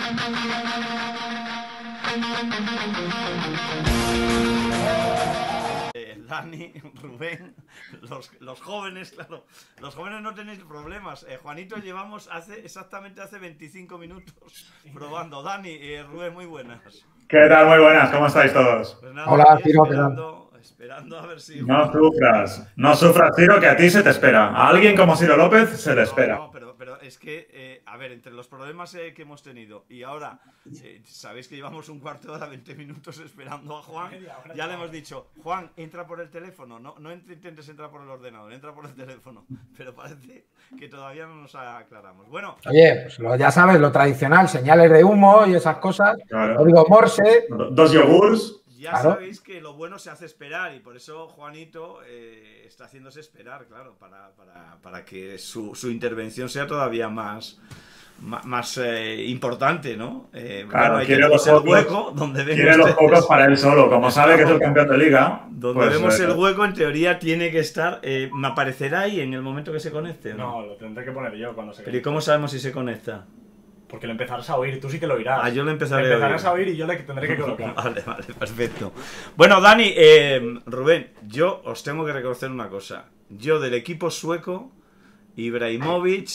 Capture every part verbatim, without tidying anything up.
Eh, Dani, Rubén, los, los jóvenes, claro, los jóvenes no tenéis problemas. Eh, Juanito, llevamos hace exactamente hace veinticinco minutos probando. Dani, eh, Rubén, muy buenas. ¿Qué tal? Muy buenas, ¿cómo estáis todos? Pues nada, Hola, Ciro, ¿qué tal? esperando, esperando a ver si... No sufras, no sufras, Ciro, que a ti se te espera. A alguien como Ciro López se le espera. No, no, pero, pero es que, eh, a ver, entre los problemas eh, que hemos tenido y ahora, eh, sabéis que llevamos un cuarto de hora, veinte minutos esperando a Juan. Ya le hemos dicho, Juan, entra por el teléfono, no, no intentes entrar por el ordenador, entra por el teléfono. Pero parece que todavía no nos aclaramos. Bueno. Oye, pues lo, ya sabes, lo tradicional, señales de humo y esas cosas. Claro. Código Morse. Dos yogures. Ya Claro. sabéis que lo bueno se hace esperar y por eso Juanito eh, está haciéndose esperar, claro, para, para, para que su, su intervención sea todavía más, más, más eh, importante, ¿no? Eh, Claro, bueno, hay quiere que los el focos, hueco donde ven quiere los ustedes- focos para él solo. Como sabe que es el campeón de liga, Donde pues, vemos eh, el hueco, en teoría tiene que estar. Eh, ¿Me aparecerá ahí en el momento que se conecte? ¿no? No, lo tendré que poner yo cuando se Pero ¿y cómo sabemos si se conecta? Porque lo empezarás a oír, tú sí que lo oirás. Ah, yo lo empezaré Lo a empezarás oír. a oír y yo le tendré que colocar. Vale, vale, perfecto. Bueno, Dani, eh, Rubén, yo os tengo que reconocer una cosa. Yo del equipo sueco, Ibrahimovic,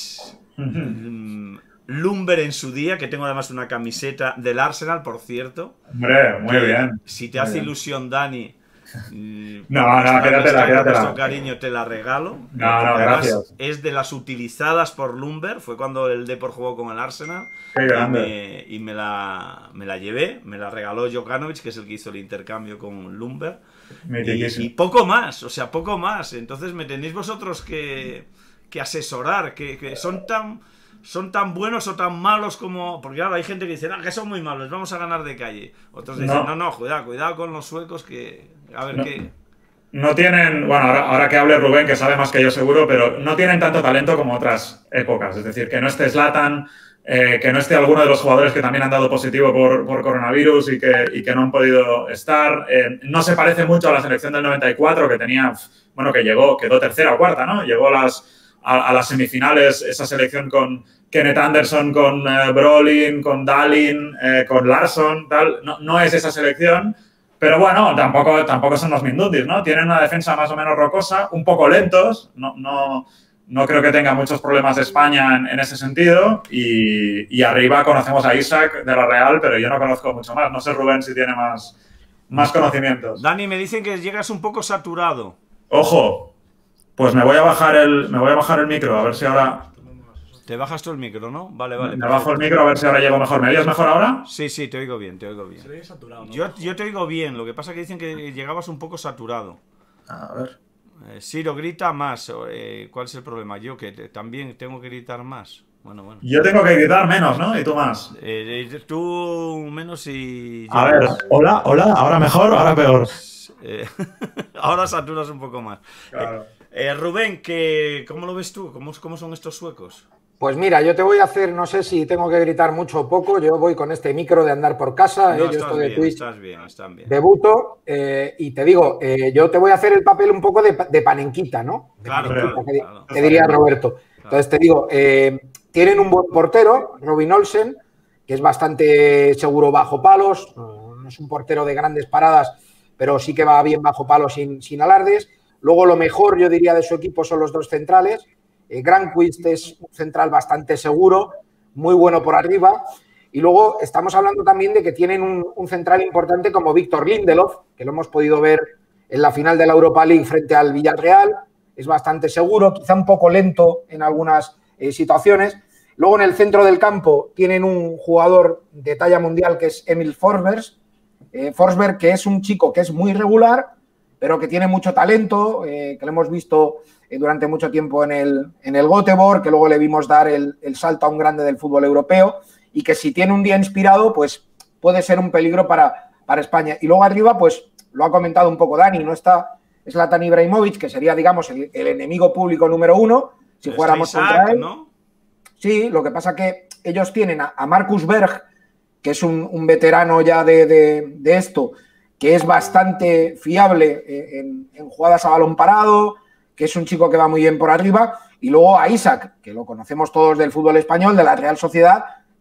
mm, Lumber en su día, que tengo además una camiseta del Arsenal, por cierto. Hombre, muy que bien. Si te muy hace bien. ilusión, Dani. mm, No, con no, nuestra- quédatela, nuestra- quédatela. Con nuestro cariño te la regalo. No, Porque no, además gracias. Es de las utilizadas por Lumber. Fue cuando el Depor jugó con el Arsenal. Qué Y, grande. me, y me, la, me la llevé. Me la regaló Jokanovic, que es el que hizo el intercambio con Lumber. Y, Mitiquísimo. y poco más, o sea, poco más. Entonces me tenéis vosotros que, que asesorar, que, que son tan son tan buenos o tan malos como... Porque ahora hay gente que dice, ah, que son muy malos, vamos a ganar de calle. Otros dicen, no, No. no, cuidado, cuidado con los suecos que... A ver No. qué... No tienen, bueno, ahora, ahora que hable Rubén, que sabe más que yo seguro, pero no tienen tanto talento como otras épocas. Es decir, que no esté Zlatan, eh, que no esté alguno de los jugadores que también han dado positivo por, por coronavirus y que, y que no han podido estar. Eh, no se parece mucho a la selección del noventa y cuatro, que tenía, bueno, que llegó, quedó tercera o cuarta, ¿no? Llegó a las, a, a las semifinales esa selección con Kenneth Anderson, con eh, Brolin, con Dahlin, eh, con Larsson, tal. No, no es esa selección. Pero bueno, tampoco, tampoco son los Mindundis, ¿no? Tienen una defensa más o menos rocosa, un poco lentos, no, no, no creo que tenga muchos problemas España en, en ese sentido. Y, y arriba conocemos a Isaac de la Real, pero yo no conozco mucho más. No sé, Rubén, si tiene más, más conocimientos. Dani, me dicen que llegas un poco saturado. Ojo, pues me voy a bajar el, me voy a bajar el micro, a ver si ahora... Te bajas tú el micro, ¿no? Vale, vale. Me bajo el micro a ver si ahora llego mejor. ¿Me oyes mejor ahora? Sí, sí, te oigo bien, te oigo bien. Se ve saturado, ¿no? Yo, yo te oigo bien, lo que pasa es que dicen que llegabas un poco saturado. A ver. Eh, Ciro, grita más. Eh, ¿Cuál es el problema? Yo que te- también tengo que gritar más. Bueno, bueno. Yo tengo que gritar menos, ¿no? Y tú más. Eh, eh, tú menos y... yo A ver, más. hola, hola, ahora mejor, ahora peor. Eh, ahora saturas un poco más. Claro. Eh, eh, Rubén, que, ¿cómo lo ves tú? ¿Cómo, ¿Cómo son estos suecos? Pues mira, yo te voy a hacer, no sé si tengo que gritar mucho o poco, yo voy con este micro de andar por casa, No, eh, yo estás esto de bien, Twitch estás bien, están bien. debuto eh, y te digo, eh, yo te voy a hacer el papel un poco de, de panenquita, ¿no? De Claro, panenquita, claro, que, di- claro. que diría Roberto. Entonces te digo, eh, tienen un buen portero, Robin Olsen, que es bastante seguro bajo palos, no es un portero de grandes paradas, pero sí que va bien bajo palos sin, sin alardes. Luego lo mejor, yo diría, de su equipo son los dos centrales. Eh, Granqvist es un central bastante seguro, muy bueno por arriba. Y luego estamos hablando también de que tienen un, un central importante como Víctor Lindelof, que lo hemos podido ver en la final de la Europa League frente al Villarreal. Es bastante seguro, quizá un poco lento en algunas eh, situaciones. Luego en el centro del campo tienen un jugador de talla mundial que es Emil Forsberg, eh, Forsberg, que es un chico que es muy regular, pero que tiene mucho talento, eh, que lo hemos visto eh, durante mucho tiempo en el, en el Göteborg, que luego le vimos dar el, el salto a un grande del fútbol europeo y que si tiene un día inspirado, pues puede ser un peligro para, para España. Y luego arriba, pues lo ha comentado un poco Dani, no está Zlatan Ibrahimovic, que sería, digamos, el, el enemigo público número uno, si Está fuéramos Isaac, contra él. ¿no? Sí, lo que pasa que ellos tienen a, a Marcus Berg, que es un, un veterano ya de, de, de esto, que es bastante fiable en, en jugadas a balón parado, que es un chico que va muy bien por arriba, y luego a Isaac, que lo conocemos todos del fútbol español, de la Real Sociedad,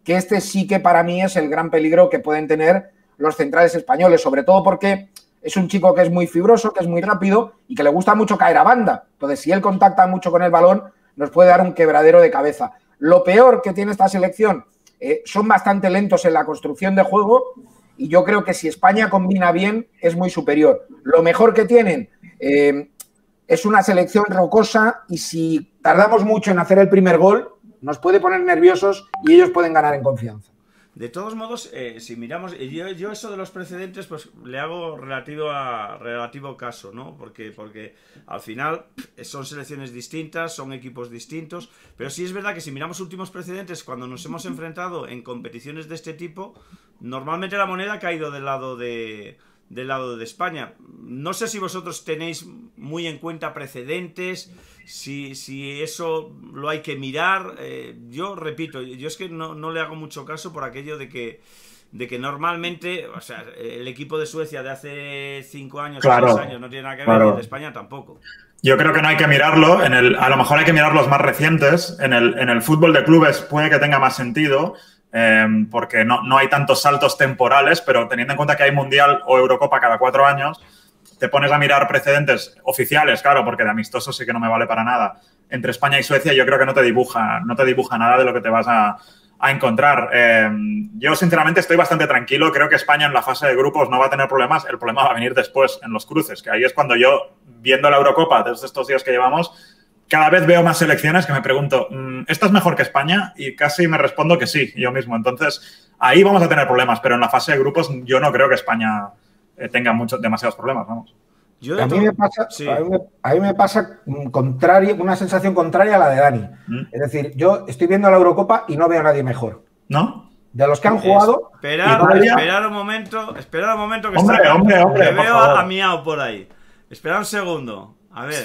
que este sí que para mí es el gran peligro que pueden tener los centrales españoles, sobre todo porque es un chico que es muy fibroso, que es muy rápido y que le gusta mucho caer a banda. Entonces, si él contacta mucho con el balón, nos puede dar un quebradero de cabeza. Lo peor que tiene esta selección, eh, son bastante lentos en la construcción de juego y yo creo que si España combina bien, es muy superior. Lo mejor que tienen eh, es una selección rocosa y si tardamos mucho en hacer el primer gol, nos puede poner nerviosos y ellos pueden ganar en confianza. De todos modos, eh, si miramos, yo, yo eso de los precedentes, pues le hago relativo a relativo caso, ¿no? Porque, porque al final son selecciones distintas, son equipos distintos, pero sí es verdad que si miramos últimos precedentes, cuando nos hemos enfrentado en competiciones de este tipo, normalmente la moneda ha caído del lado de, del lado de España. No sé si vosotros tenéis muy en cuenta precedentes, si, si eso lo hay que mirar. Eh, yo repito, yo es que no, no le hago mucho caso por aquello de que, de que normalmente, o sea, el equipo de Suecia de hace cinco años claro, o seis años no tiene nada que ver, claro. y el de España tampoco. Yo creo que no hay que mirarlo, en el, a lo mejor hay que mirar los más recientes. En el, en el fútbol de clubes puede que tenga más sentido, eh, porque no, no hay tantos saltos temporales, pero teniendo en cuenta que hay Mundial o Eurocopa cada cuatro años, te pones a mirar precedentes oficiales, claro, porque de amistosos sí que no me vale para nada. Entre España y Suecia yo creo que no te dibuja, no te dibuja nada de lo que te vas a, a encontrar. Eh, yo, sinceramente, estoy bastante tranquilo. Creo que España en la fase de grupos no va a tener problemas. El problema va a venir después, en los cruces, que ahí es cuando yo, viendo la Eurocopa desde estos días que llevamos, cada vez veo más selecciones que me pregunto, ¿esta es mejor que España? Y casi me respondo que sí, yo mismo. Entonces, ahí vamos a tener problemas, pero en la fase de grupos yo no creo que España eh, tenga muchos, demasiados problemas, vamos. Yo a, mí me pasa, sí. a, mí me, a mí me pasa contrario, una sensación contraria a la de Dani. ¿Mm? Es decir, yo estoy viendo la Eurocopa y no veo a nadie mejor. ¿No? De los que han jugado... Esperar, Italia... esperar un momento, esperar un momento que hombre, está... Hombre, hombre, que veo favor. a Miau por ahí. Espera un segundo. A ver...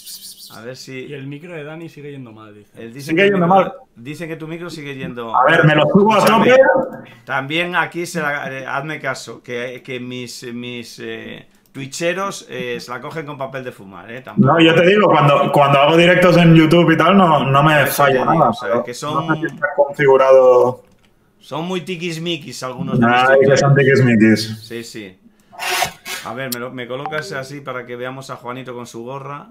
A ver si... Y el micro de Dani sigue yendo mal, dice. Él dice sigue que yendo micro, mal. Dice que tu micro sigue yendo... A ver, me lo subo a tope. También aquí, se la, eh, hazme caso, que, que mis, mis eh, twitcheros eh, se la cogen con papel de fumar, ¿eh? Tampoco. No, yo te digo, cuando, cuando hago directos en YouTube y tal, no, no me falla nada. O sea, que son... No sé si está configurado... Son muy tiquismiquis algunos de Ay, que son tiquismiquis. Sí, sí. A ver, me, lo, me colocas así para que veamos a Juanito con su gorra.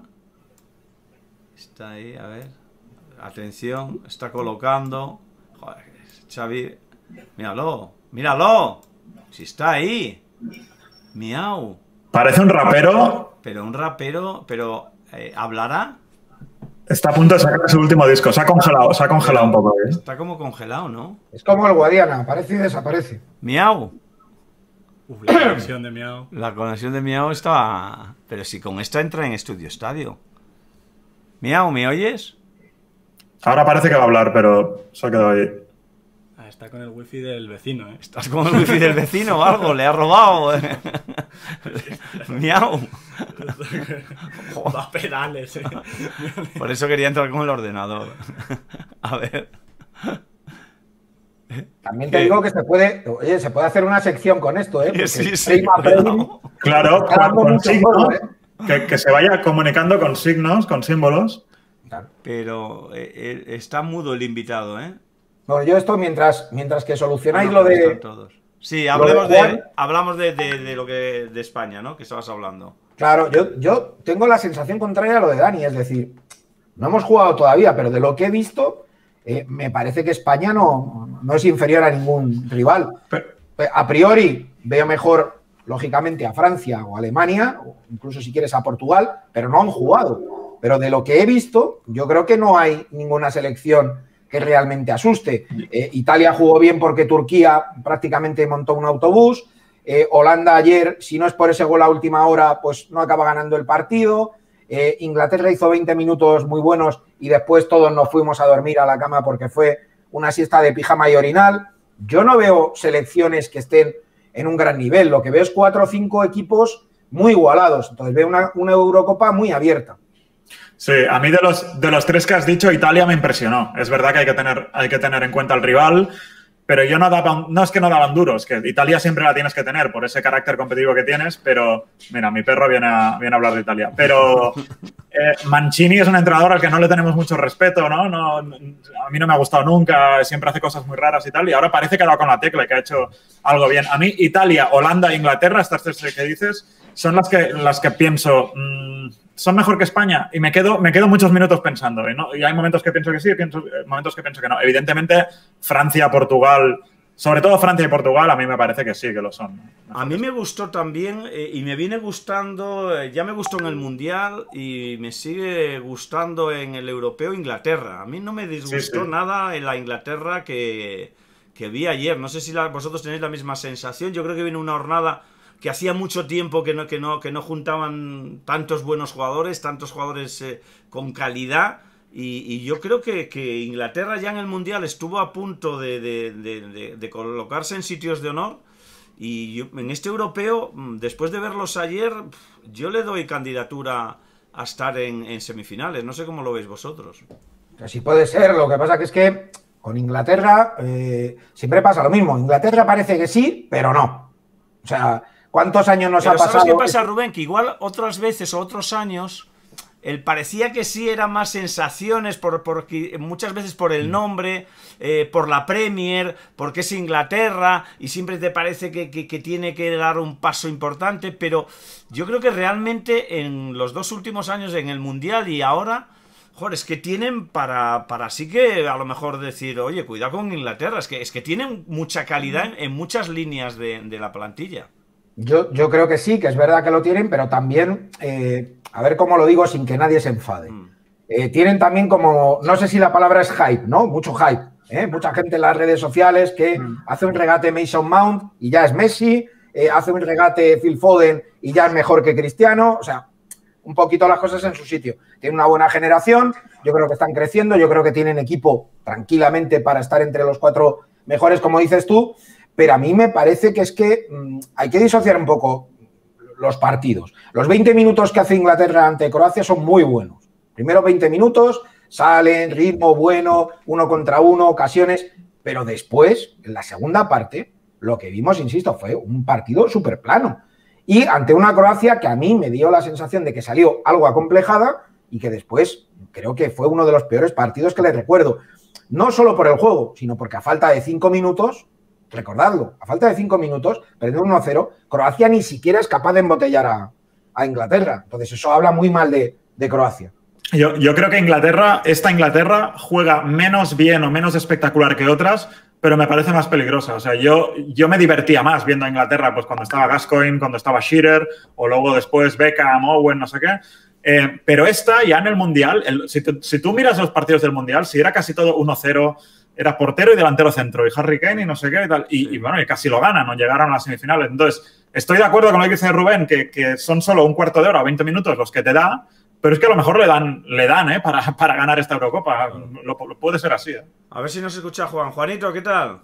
Está ahí, a ver. Atención, está colocando. Joder, Xavi. Míralo, míralo. Si está ahí. Miau. Parece un rapero. Pero un rapero, pero eh, ¿hablará? Está a punto de sacar su último disco. Se ha congelado, se ha congelado un poco. ¿eh? Está como congelado, ¿no? Es como el Guadiana, aparece y desaparece. Miau. Uf, la conexión de Miau. La conexión de Miau está... Pero si con esta entra en Estudio Estadio. Miau, ¿me oyes? Ahora parece que va a hablar, pero se ha quedado ahí. Ah, está con el wifi del vecino, ¿eh? ¿Estás con el wifi del vecino o algo? ¿Le ha robado? Miau. Da pedales, ¿eh? Por eso quería entrar con el ordenador. A ver... También te digo que se puede, oye, se puede hacer una sección con esto, ¿eh? Porque sí, sí, claro, con, con signos, juego, ¿eh? que, que se vaya comunicando con signos, con símbolos. Pero eh, está mudo el invitado, ¿eh? Bueno, yo esto mientras, mientras que solucionáis ah, no, lo de... Todos. Sí, hablemos de, de, hablamos de, de, de lo que de España, ¿no? Que estabas hablando. Claro, yo, yo tengo la sensación contraria a lo de Dani, es decir, no hemos jugado todavía, pero de lo que he visto... Eh, me parece que España no, no es inferior a ningún rival. Pero, a priori veo mejor, lógicamente, a Francia o a Alemania, o incluso si quieres a Portugal, pero no han jugado. Pero de lo que he visto, yo creo que no hay ninguna selección que realmente asuste. Eh, Italia jugó bien porque Turquía prácticamente montó un autobús. Eh, Holanda ayer, si no es por ese gol a última hora, pues no acaba ganando el partido. Eh, Inglaterra hizo veinte minutos muy buenos y después todos nos fuimos a dormir a la cama porque fue una siesta de pijama y orinal. Yo no veo selecciones que estén en un gran nivel. Lo que veo es cuatro o cinco equipos muy igualados. Entonces veo una, una Eurocopa muy abierta. Sí, a mí de los, de los tres que has dicho, Italia me impresionó. Es verdad que hay que tener, hay que tener en cuenta al rival, pero yo no daba, no es que no daban duros, que Italia siempre la tienes que tener por ese carácter competitivo que tienes, pero mira, mi perro viene a, viene a hablar de Italia. Pero eh, Mancini es un entrenador al que no le tenemos mucho respeto, ¿no? No, a mí no me ha gustado nunca, siempre hace cosas muy raras y tal, y ahora parece que ha dado con la tecla y que ha hecho algo bien. A mí Italia, Holanda e Inglaterra, estas tres que dices, son las que, las que pienso, mmm, son mejor que España, y me quedo, me quedo muchos minutos pensando, y, ¿no? Y hay momentos que pienso que sí, y pienso, momentos que pienso que no. Evidentemente, Francia, Portugal, sobre todo Francia y Portugal, a mí me parece que sí, que lo son. A mí me gustó también, eh, y me viene gustando, eh, ya me gustó en el Mundial, y me sigue gustando en el Europeo Inglaterra. A mí no me disgustó sí, sí. nada en la Inglaterra que, que vi ayer. No sé si la, vosotros tenéis la misma sensación. Yo creo que viene una jornada que hacía mucho tiempo que no, que no, que no juntaban tantos buenos jugadores, tantos jugadores eh, con calidad, y, y yo creo que, que Inglaterra ya en el Mundial estuvo a punto de, de, de, de, de colocarse en sitios de honor, y yo, en este europeo, después de verlos ayer, yo le doy candidatura a estar en, en semifinales. No sé cómo lo veis vosotros. Así puede ser, lo que pasa que es que con Inglaterra eh, siempre pasa lo mismo. Inglaterra parece que sí, pero no. O sea... ¿Cuántos años nos Pero ha pasado? ¿sabes qué pasa, Rubén? Que igual otras veces o otros años, el parecía que sí eran más sensaciones, por, por, muchas veces por el nombre, eh, por la Premier, porque es Inglaterra, y siempre te parece que, que, que tiene que dar un paso importante, pero yo creo que realmente en los dos últimos años, en el Mundial y ahora, joder, es que tienen para, para sí que a lo mejor decir, oye, cuidado con Inglaterra, es que, es que tienen mucha calidad en, en muchas líneas de, de la plantilla. Yo, yo creo que sí, que es verdad que lo tienen, pero también, eh, a ver cómo lo digo sin que nadie se enfade. Mm. Eh, tienen también como, no sé si la palabra es hype, ¿no? Mucho hype. ¿eh? Mucha gente en las redes sociales que mm. hace un regate Mason Mount y ya es Messi, eh, hace un regate Phil Foden y ya es mejor que Cristiano. O sea, un poquito las cosas en su sitio. Tienen una buena generación, yo creo que están creciendo, yo creo que tienen equipo tranquilamente para estar entre los cuatro mejores, como dices tú. Pero a mí me parece que es que mmm, hay que disociar un poco los partidos. Los veinte minutos que hace Inglaterra ante Croacia son muy buenos. Primero veinte minutos, salen, ritmo bueno, uno contra uno, ocasiones, pero después, en la segunda parte, lo que vimos, insisto, fue un partido súper plano. Y ante una Croacia que a mí me dio la sensación de que salió algo acomplejada y que después creo que fue uno de los peores partidos que les recuerdo. No solo por el juego, sino porque a falta de cinco minutos... Recordadlo, a falta de cinco minutos, perdiendo uno a cero, Croacia ni siquiera es capaz de embotellar a, a Inglaterra. Entonces eso habla muy mal de, de Croacia. Yo, yo creo que Inglaterra, esta Inglaterra juega menos bien o menos espectacular que otras, pero me parece más peligrosa. O sea, yo, yo me divertía más viendo a Inglaterra pues cuando estaba Gascoigne, cuando estaba Shearer, o luego después Beckham, Owen, no sé qué. Eh, pero esta, ya en el Mundial, el, si, tú, si tú miras los partidos del Mundial, si era casi todo uno cero... Era portero y delantero centro, y Harry Kane y no sé qué y tal. Y, y bueno, y casi lo ganan, no llegaron a las semifinales. Entonces, estoy de acuerdo con lo que dice Rubén, que, que son solo un cuarto de hora o veinte minutos los que te da, pero es que a lo mejor le dan, le dan ¿eh? para, para ganar esta Eurocopa. Lo, lo puede ser así. ¿eh? A ver si nos escucha Juan. Juanito, ¿qué tal?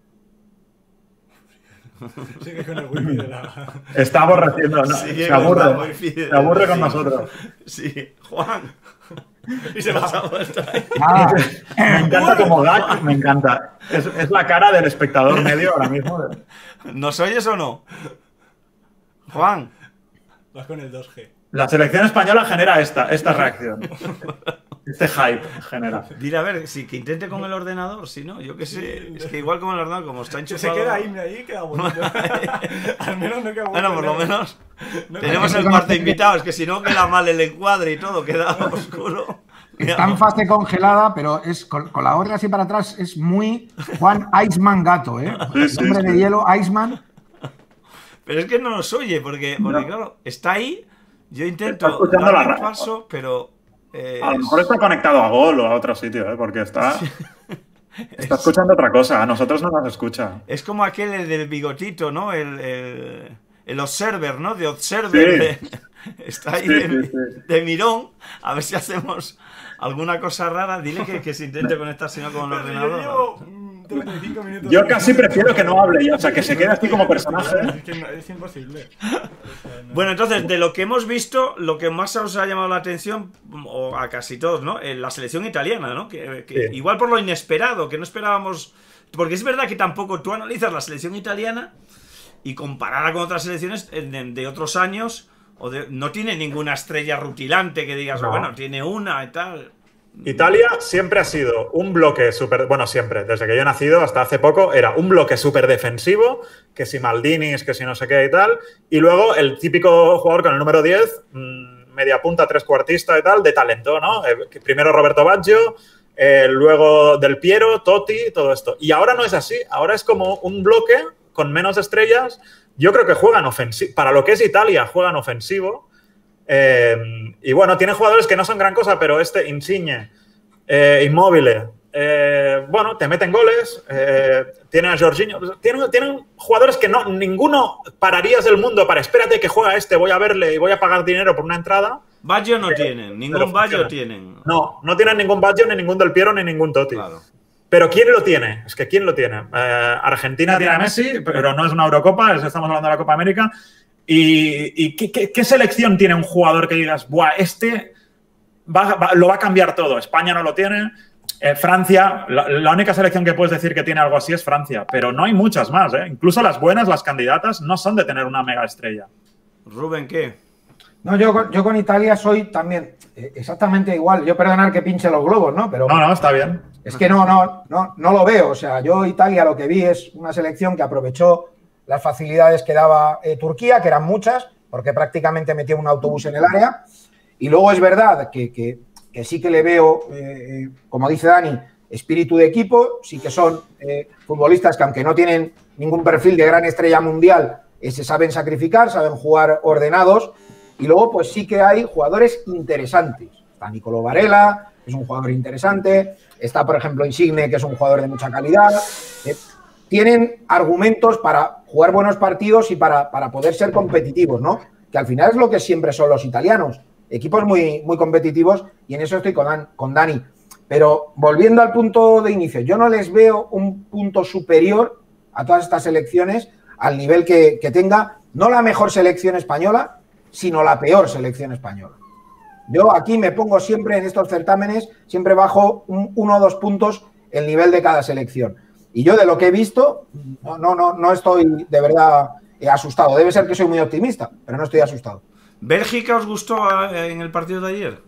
Sigue con el wifi de la... Está aborreciendo, ¿no? Se aburre, se aburre con sí. nosotros. Sí, Juan. Y se nos ha vuelto ahí. Ah, me encanta como da, me encanta. Es, es la cara del espectador medio ahora mismo. ¿Nos oyes o no? Juan. Vas con el dos G. La selección española genera esta, esta reacción. Este hype genera. Dile a ver, si que intente con el ordenador, si no, yo qué sé. Sí, es que igual con el ordenador, como está enchufado... Se queda ahí, ahí queda bonito. Al menos no queda bonito. Bueno, por lo menos no tenemos el cuarto invitado, es que si no queda mal el encuadre y todo, queda oscuro. Está en fase congelada, pero es con, con la otra así para atrás es muy Juan Iceman Gato, ¿eh? El hombre de hielo, Iceman. Pero es que no nos oye, porque, porque claro, está ahí, yo intento darle un paso, pero... Eh, a lo mejor está conectado a Gol o a otro sitio, ¿eh? Porque está, está escuchando otra cosa. A nosotros no nos escucha. Es como aquel del bigotito, ¿no? El, el, el Observer, ¿no? De Observer. Sí. De, está ahí sí, de, sí, sí. de mirón. A ver si hacemos alguna cosa rara. Dile que, que se intente conectar, si no, con el ordenador. Yo, treinta y cinco minutos yo casi prefiero que no hable, o sea, que se quede así como personaje. Es que no, es imposible. Bueno, entonces, de lo que hemos visto, lo que más os ha llamado la atención, o a casi todos, ¿no? La selección italiana, ¿no? Que, que sí. Igual por lo inesperado, que no esperábamos porque es verdad que tampoco tú analizas la selección italiana y compararla con otras selecciones de, de otros años, o de, no tiene ninguna estrella rutilante que digas, no. bueno, tiene una y tal. Italia siempre ha sido un bloque súper... Bueno, siempre, desde que yo he nacido hasta hace poco, era un bloque súper defensivo, que si Maldinis, que si no sé qué y tal, y luego el típico jugador con el número diez, mmm, media punta, trescuartista y tal, de talento, ¿no? Eh, primero Roberto Baggio, eh, luego Del Piero, Totti, todo esto. Y ahora no es así, ahora es como un bloque con menos estrellas. Yo creo que juegan ofensivo, para lo que es Italia, juegan ofensivo. Eh, y bueno, tiene jugadores que no son gran cosa, pero este Insigne, eh, Immobile, eh, bueno, te meten goles, eh, tienen a Jorginho, tienen, tienen jugadores que no, ninguno pararías del mundo para espérate que juega este, voy a verle y voy a pagar dinero por una entrada. Baggio no pero, tienen, ningún Baggio tienen. No, no tienen ningún Baggio, ni ningún Del Piero, ni ningún Totti. Claro. Pero ¿quién lo tiene? Es que ¿quién lo tiene? Eh, Argentina tiene a Messi, pero no es una Eurocopa, estamos hablando de la Copa América. ¿Y, y ¿qué, qué, qué selección tiene un jugador que digas, buah, este va, va, lo va a cambiar todo? España no lo tiene, eh, Francia, la, la única selección que puedes decir que tiene algo así es Francia, pero no hay muchas más, ¿eh? Incluso las buenas, las candidatas, no son de tener una mega estrella. Rubén, ¿qué? No, yo con, yo con Italia soy también exactamente igual. Yo perdonar que pinche los globos, ¿no? Pero no, no, está bien. Es que no, no, no, no lo veo. O sea, yo Italia lo que vi es una selección que aprovechó las facilidades que daba eh, Turquía, que eran muchas, porque prácticamente metía un autobús en el área. Y luego es verdad que, que, que sí que le veo, eh, como dice Dani, espíritu de equipo. Sí que son eh, futbolistas que, aunque no tienen ningún perfil de gran estrella mundial, eh, se saben sacrificar, saben jugar ordenados. Y luego, pues sí que hay jugadores interesantes. Está Nicolo Varela, que es un jugador interesante. Está, por ejemplo, Insigne, que es un jugador de mucha calidad. Eh, tienen argumentos para jugar buenos partidos y para, para poder ser competitivos, ¿no? Que al final es lo que siempre son los italianos. Equipos muy, muy competitivos, y en eso estoy con, Dan, con Dani. Pero volviendo al punto de inicio, yo no les veo un punto superior a todas estas selecciones al nivel que, que tenga, no la mejor selección española, sino la peor selección española. Yo aquí me pongo siempre en estos certámenes, siempre bajo un, uno o dos puntos el nivel de cada selección. Y yo de lo que he visto, no, no, no, no estoy de verdad eh, asustado. Debe ser que soy muy optimista, pero no estoy asustado. ¿Bélgica os gustó en el partido de ayer?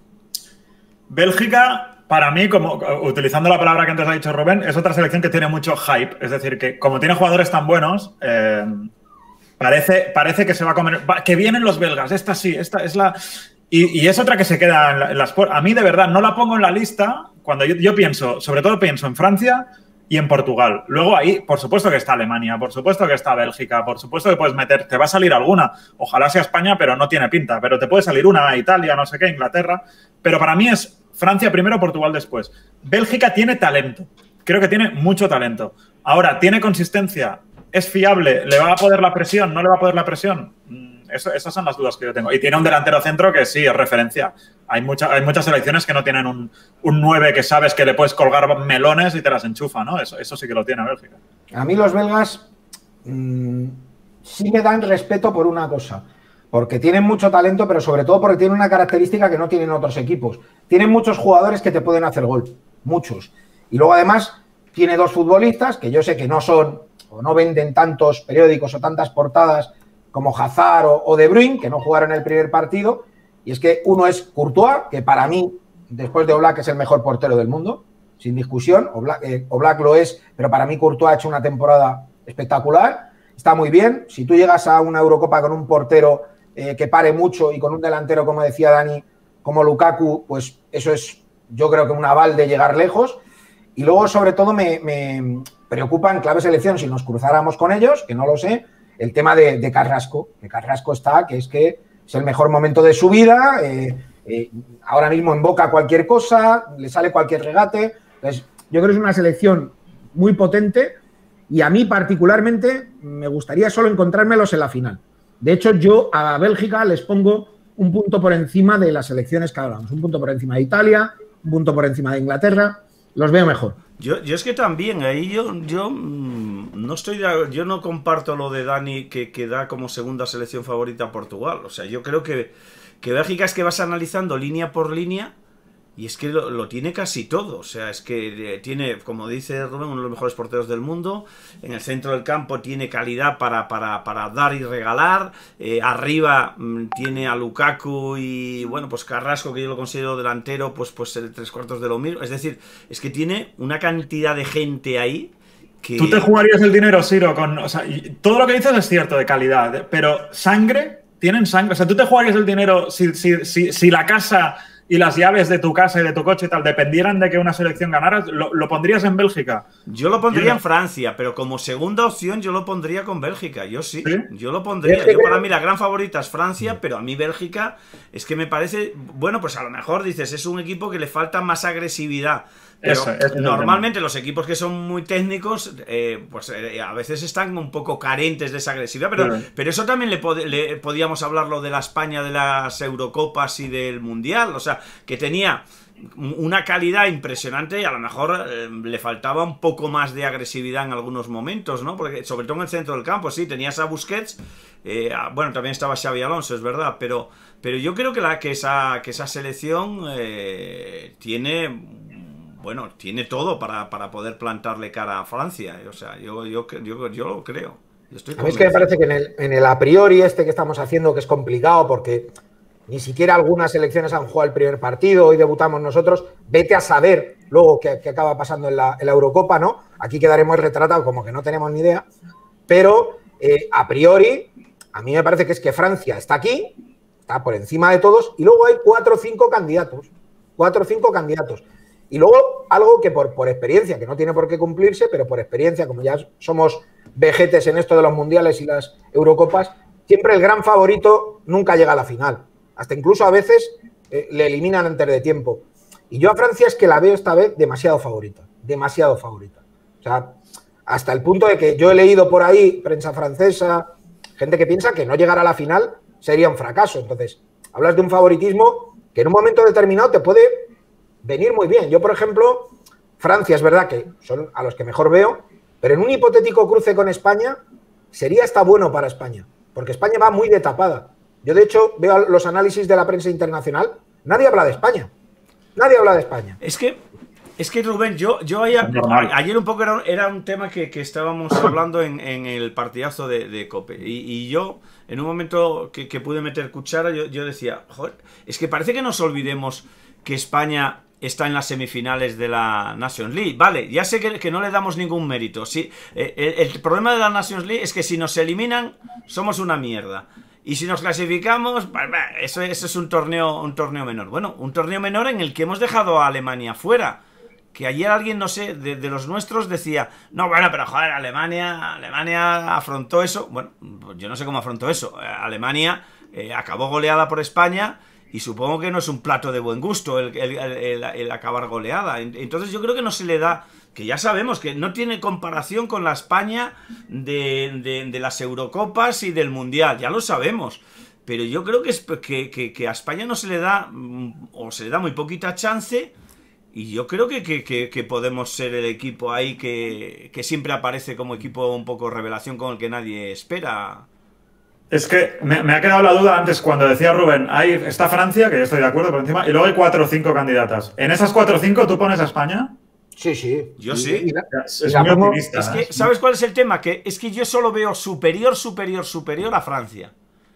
Bélgica, para mí, como utilizando la palabra que antes ha dicho Rubén, es otra selección que tiene mucho hype. Es decir, que como tiene jugadores tan buenos, eh, parece, parece que se va a comer... Que vienen los belgas, esta sí, esta es la... Y, y es otra que se queda en, la, en las... A mí, de verdad, no la pongo en la lista cuando yo, yo pienso, sobre todo pienso en Francia y en Portugal. Luego ahí, por supuesto que está Alemania, por supuesto que está Bélgica, por supuesto que puedes meter, te va a salir alguna. Ojalá sea España, pero no tiene pinta. Pero te puede salir una, Italia, no sé qué, Inglaterra. Pero para mí es Francia primero, Portugal después. Bélgica tiene talento. Creo que tiene mucho talento. Ahora, ¿tiene consistencia? ¿Es fiable? ¿Le va a poder la presión? ¿No le va a poder la presión? Eso, esas son las dudas que yo tengo. Y tiene un delantero centro que sí, es referencia. Hay, mucha, hay muchas selecciones que no tienen un, un nueve que sabes que le puedes colgar melones y te las enchufa, ¿no? Eso, eso sí que lo tiene Bélgica. A mí los belgas mmm, sí me dan respeto por una cosa. Porque tienen mucho talento, pero sobre todo porque tienen una característica que no tienen otros equipos. Tienen muchos jugadores que te pueden hacer gol. Muchos. Y luego, además, tiene dos futbolistas que yo sé que no son o no venden tantos periódicos o tantas portadas como Hazard o, o De Bruyne, que no jugaron el primer partido, y es que uno es Courtois, que para mí, después de Oblak, es el mejor portero del mundo, sin discusión. Oblak, eh, Oblak lo es, pero para mí Courtois ha hecho una temporada espectacular, está muy bien. Si tú llegas a una Eurocopa con un portero eh, que pare mucho y con un delantero, como decía Dani, como Lukaku, pues eso es, yo creo que un aval de llegar lejos. Y luego, sobre todo, me, me preocupa en clave selección, si nos cruzáramos con ellos, que no lo sé, el tema de, de Carrasco, que Carrasco está, que es que es el mejor momento de su vida, eh, eh, ahora mismo invoca cualquier cosa, le sale cualquier regate. Entonces, yo creo que es una selección muy potente y a mí particularmente me gustaría solo encontrármelos en la final. De hecho, yo a Bélgica les pongo un punto por encima de las selecciones que hablamos, un punto por encima de Italia, un punto por encima de Inglaterra, los veo mejor. Yo, yo es que también, ahí yo, yo no estoy de, yo no comparto lo de Dani que, que da como segunda selección favorita a Portugal. O sea, yo creo que, que Bélgica es que vas analizando línea por línea Y es que lo, lo tiene casi todo, o sea, es que eh, tiene, como dice Rubén, uno de los mejores porteros del mundo, en el centro del campo tiene calidad para, para, para dar y regalar, eh, arriba mmm, tiene a Lukaku y, bueno, pues Carrasco, que yo lo considero delantero, pues, pues el tres cuartos de lo mismo, es decir, es que tiene una cantidad de gente ahí que... ¿Tú te jugarías el dinero, Siro? Con, o sea, todo lo que dices es cierto de calidad, pero ¿sangre? ¿Tienen sangre? O sea, ¿tú te jugarías el dinero si, si, si, si la casa... y las llaves de tu casa y de tu coche y tal dependieran de que una selección ganara, ¿lo, lo pondrías en Bélgica? Yo lo pondría yo... en Francia, pero como segunda opción yo lo pondría con Bélgica, yo sí, ¿Sí? Yo lo pondría. Yo para mí la gran favorita es Francia, pero a mí Bélgica es que me parece, bueno, pues a lo mejor dices, es un equipo que le falta más agresividad. Pero eso, eso normalmente los equipos que son muy técnicos, eh, pues eh, a veces están un poco carentes de esa agresividad, pero, claro. pero eso también le, pod le podíamos hablarlo de la España de las Eurocopas y del Mundial, o sea, que tenía una calidad impresionante y a lo mejor eh, le faltaba un poco más de agresividad en algunos momentos, ¿no? Porque sobre todo en el centro del campo, sí, tenías a Busquets, eh, bueno, también estaba Xavi Alonso, es verdad, pero, pero yo creo que, la, que, esa, que esa selección eh, tiene... Bueno, tiene todo para, para poder plantarle cara a Francia. O sea, yo, yo, yo, yo lo creo. Yo estoy a mí es que me parece que en el, en el a priori este que estamos haciendo, que es complicado porque ni siquiera algunas selecciones han jugado el primer partido, hoy debutamos nosotros, vete a saber luego qué, qué acaba pasando en la, en la Eurocopa, ¿no? Aquí quedaremos retratados como que no tenemos ni idea, pero eh, a priori a mí me parece que es que Francia está aquí, está por encima de todos y luego hay cuatro o cinco candidatos, cuatro o cinco candidatos. Y luego, algo que por, por experiencia, que no tiene por qué cumplirse, pero por experiencia, como ya somos vejetes en esto de los mundiales y las Eurocopas, siempre el gran favorito nunca llega a la final. Hasta incluso a veces eh, le eliminan antes de tiempo. Y yo a Francia es que la veo esta vez demasiado favorita, demasiado favorita. O sea, hasta el punto de que yo he leído por ahí, prensa francesa, gente que piensa que no llegar a la final sería un fracaso. Entonces, hablas de un favoritismo que en un momento determinado te puede... venir muy bien. Yo, por ejemplo, Francia es verdad que son a los que mejor veo, pero en un hipotético cruce con España sería hasta bueno para España, porque España va muy de tapada. Yo, de hecho, veo los análisis de la prensa internacional, nadie habla de España. Nadie habla de España. Es que, es que Rubén, yo, yo ayer, ayer un poco era, era un tema que, que estábamos hablando en, en el partidazo de, de COPE, y, y yo, en un momento que, que pude meter cuchara, yo, yo decía, joder, es que parece que nos olvidemos que España está en las semifinales de la Nations League. Vale, ya sé que, que no le damos ningún mérito. Sí, eh, el, el problema de la Nations League es que si nos eliminan, somos una mierda. Y si nos clasificamos, pues, eso, eso es un torneo, un torneo menor. Bueno, un torneo menor en el que hemos dejado a Alemania fuera. Que ayer alguien, no sé, de, de los nuestros decía, no, bueno, pero joder, Alemania, Alemania afrontó eso. Bueno, yo no sé cómo afrontó eso. Alemania eh, acabó goleada por España. Y supongo que no es un plato de buen gusto el, el, el, el acabar goleada. Entonces yo creo que no se le da... Que ya sabemos que no tiene comparación con la España de, de, de las Eurocopas y del Mundial. Ya lo sabemos. Pero yo creo que, es, que, que, que a España no se le da... O se le da muy poquita chance. Y yo creo que, que, que, que podemos ser el equipo ahí que, que siempre aparece como equipo un poco revelación con el que nadie espera. Es que me, me ha quedado la duda antes cuando decía Rubén, ahí está Francia, que yo estoy de acuerdo por encima, y luego hay cuatro o cinco candidatas. ¿En esas cuatro o cinco tú pones a España? Sí, sí. Yo sí. Es, es muy optimista. Es que, ¿sabes cuál es el tema? Que es que yo solo veo superior, superior, superior a Francia.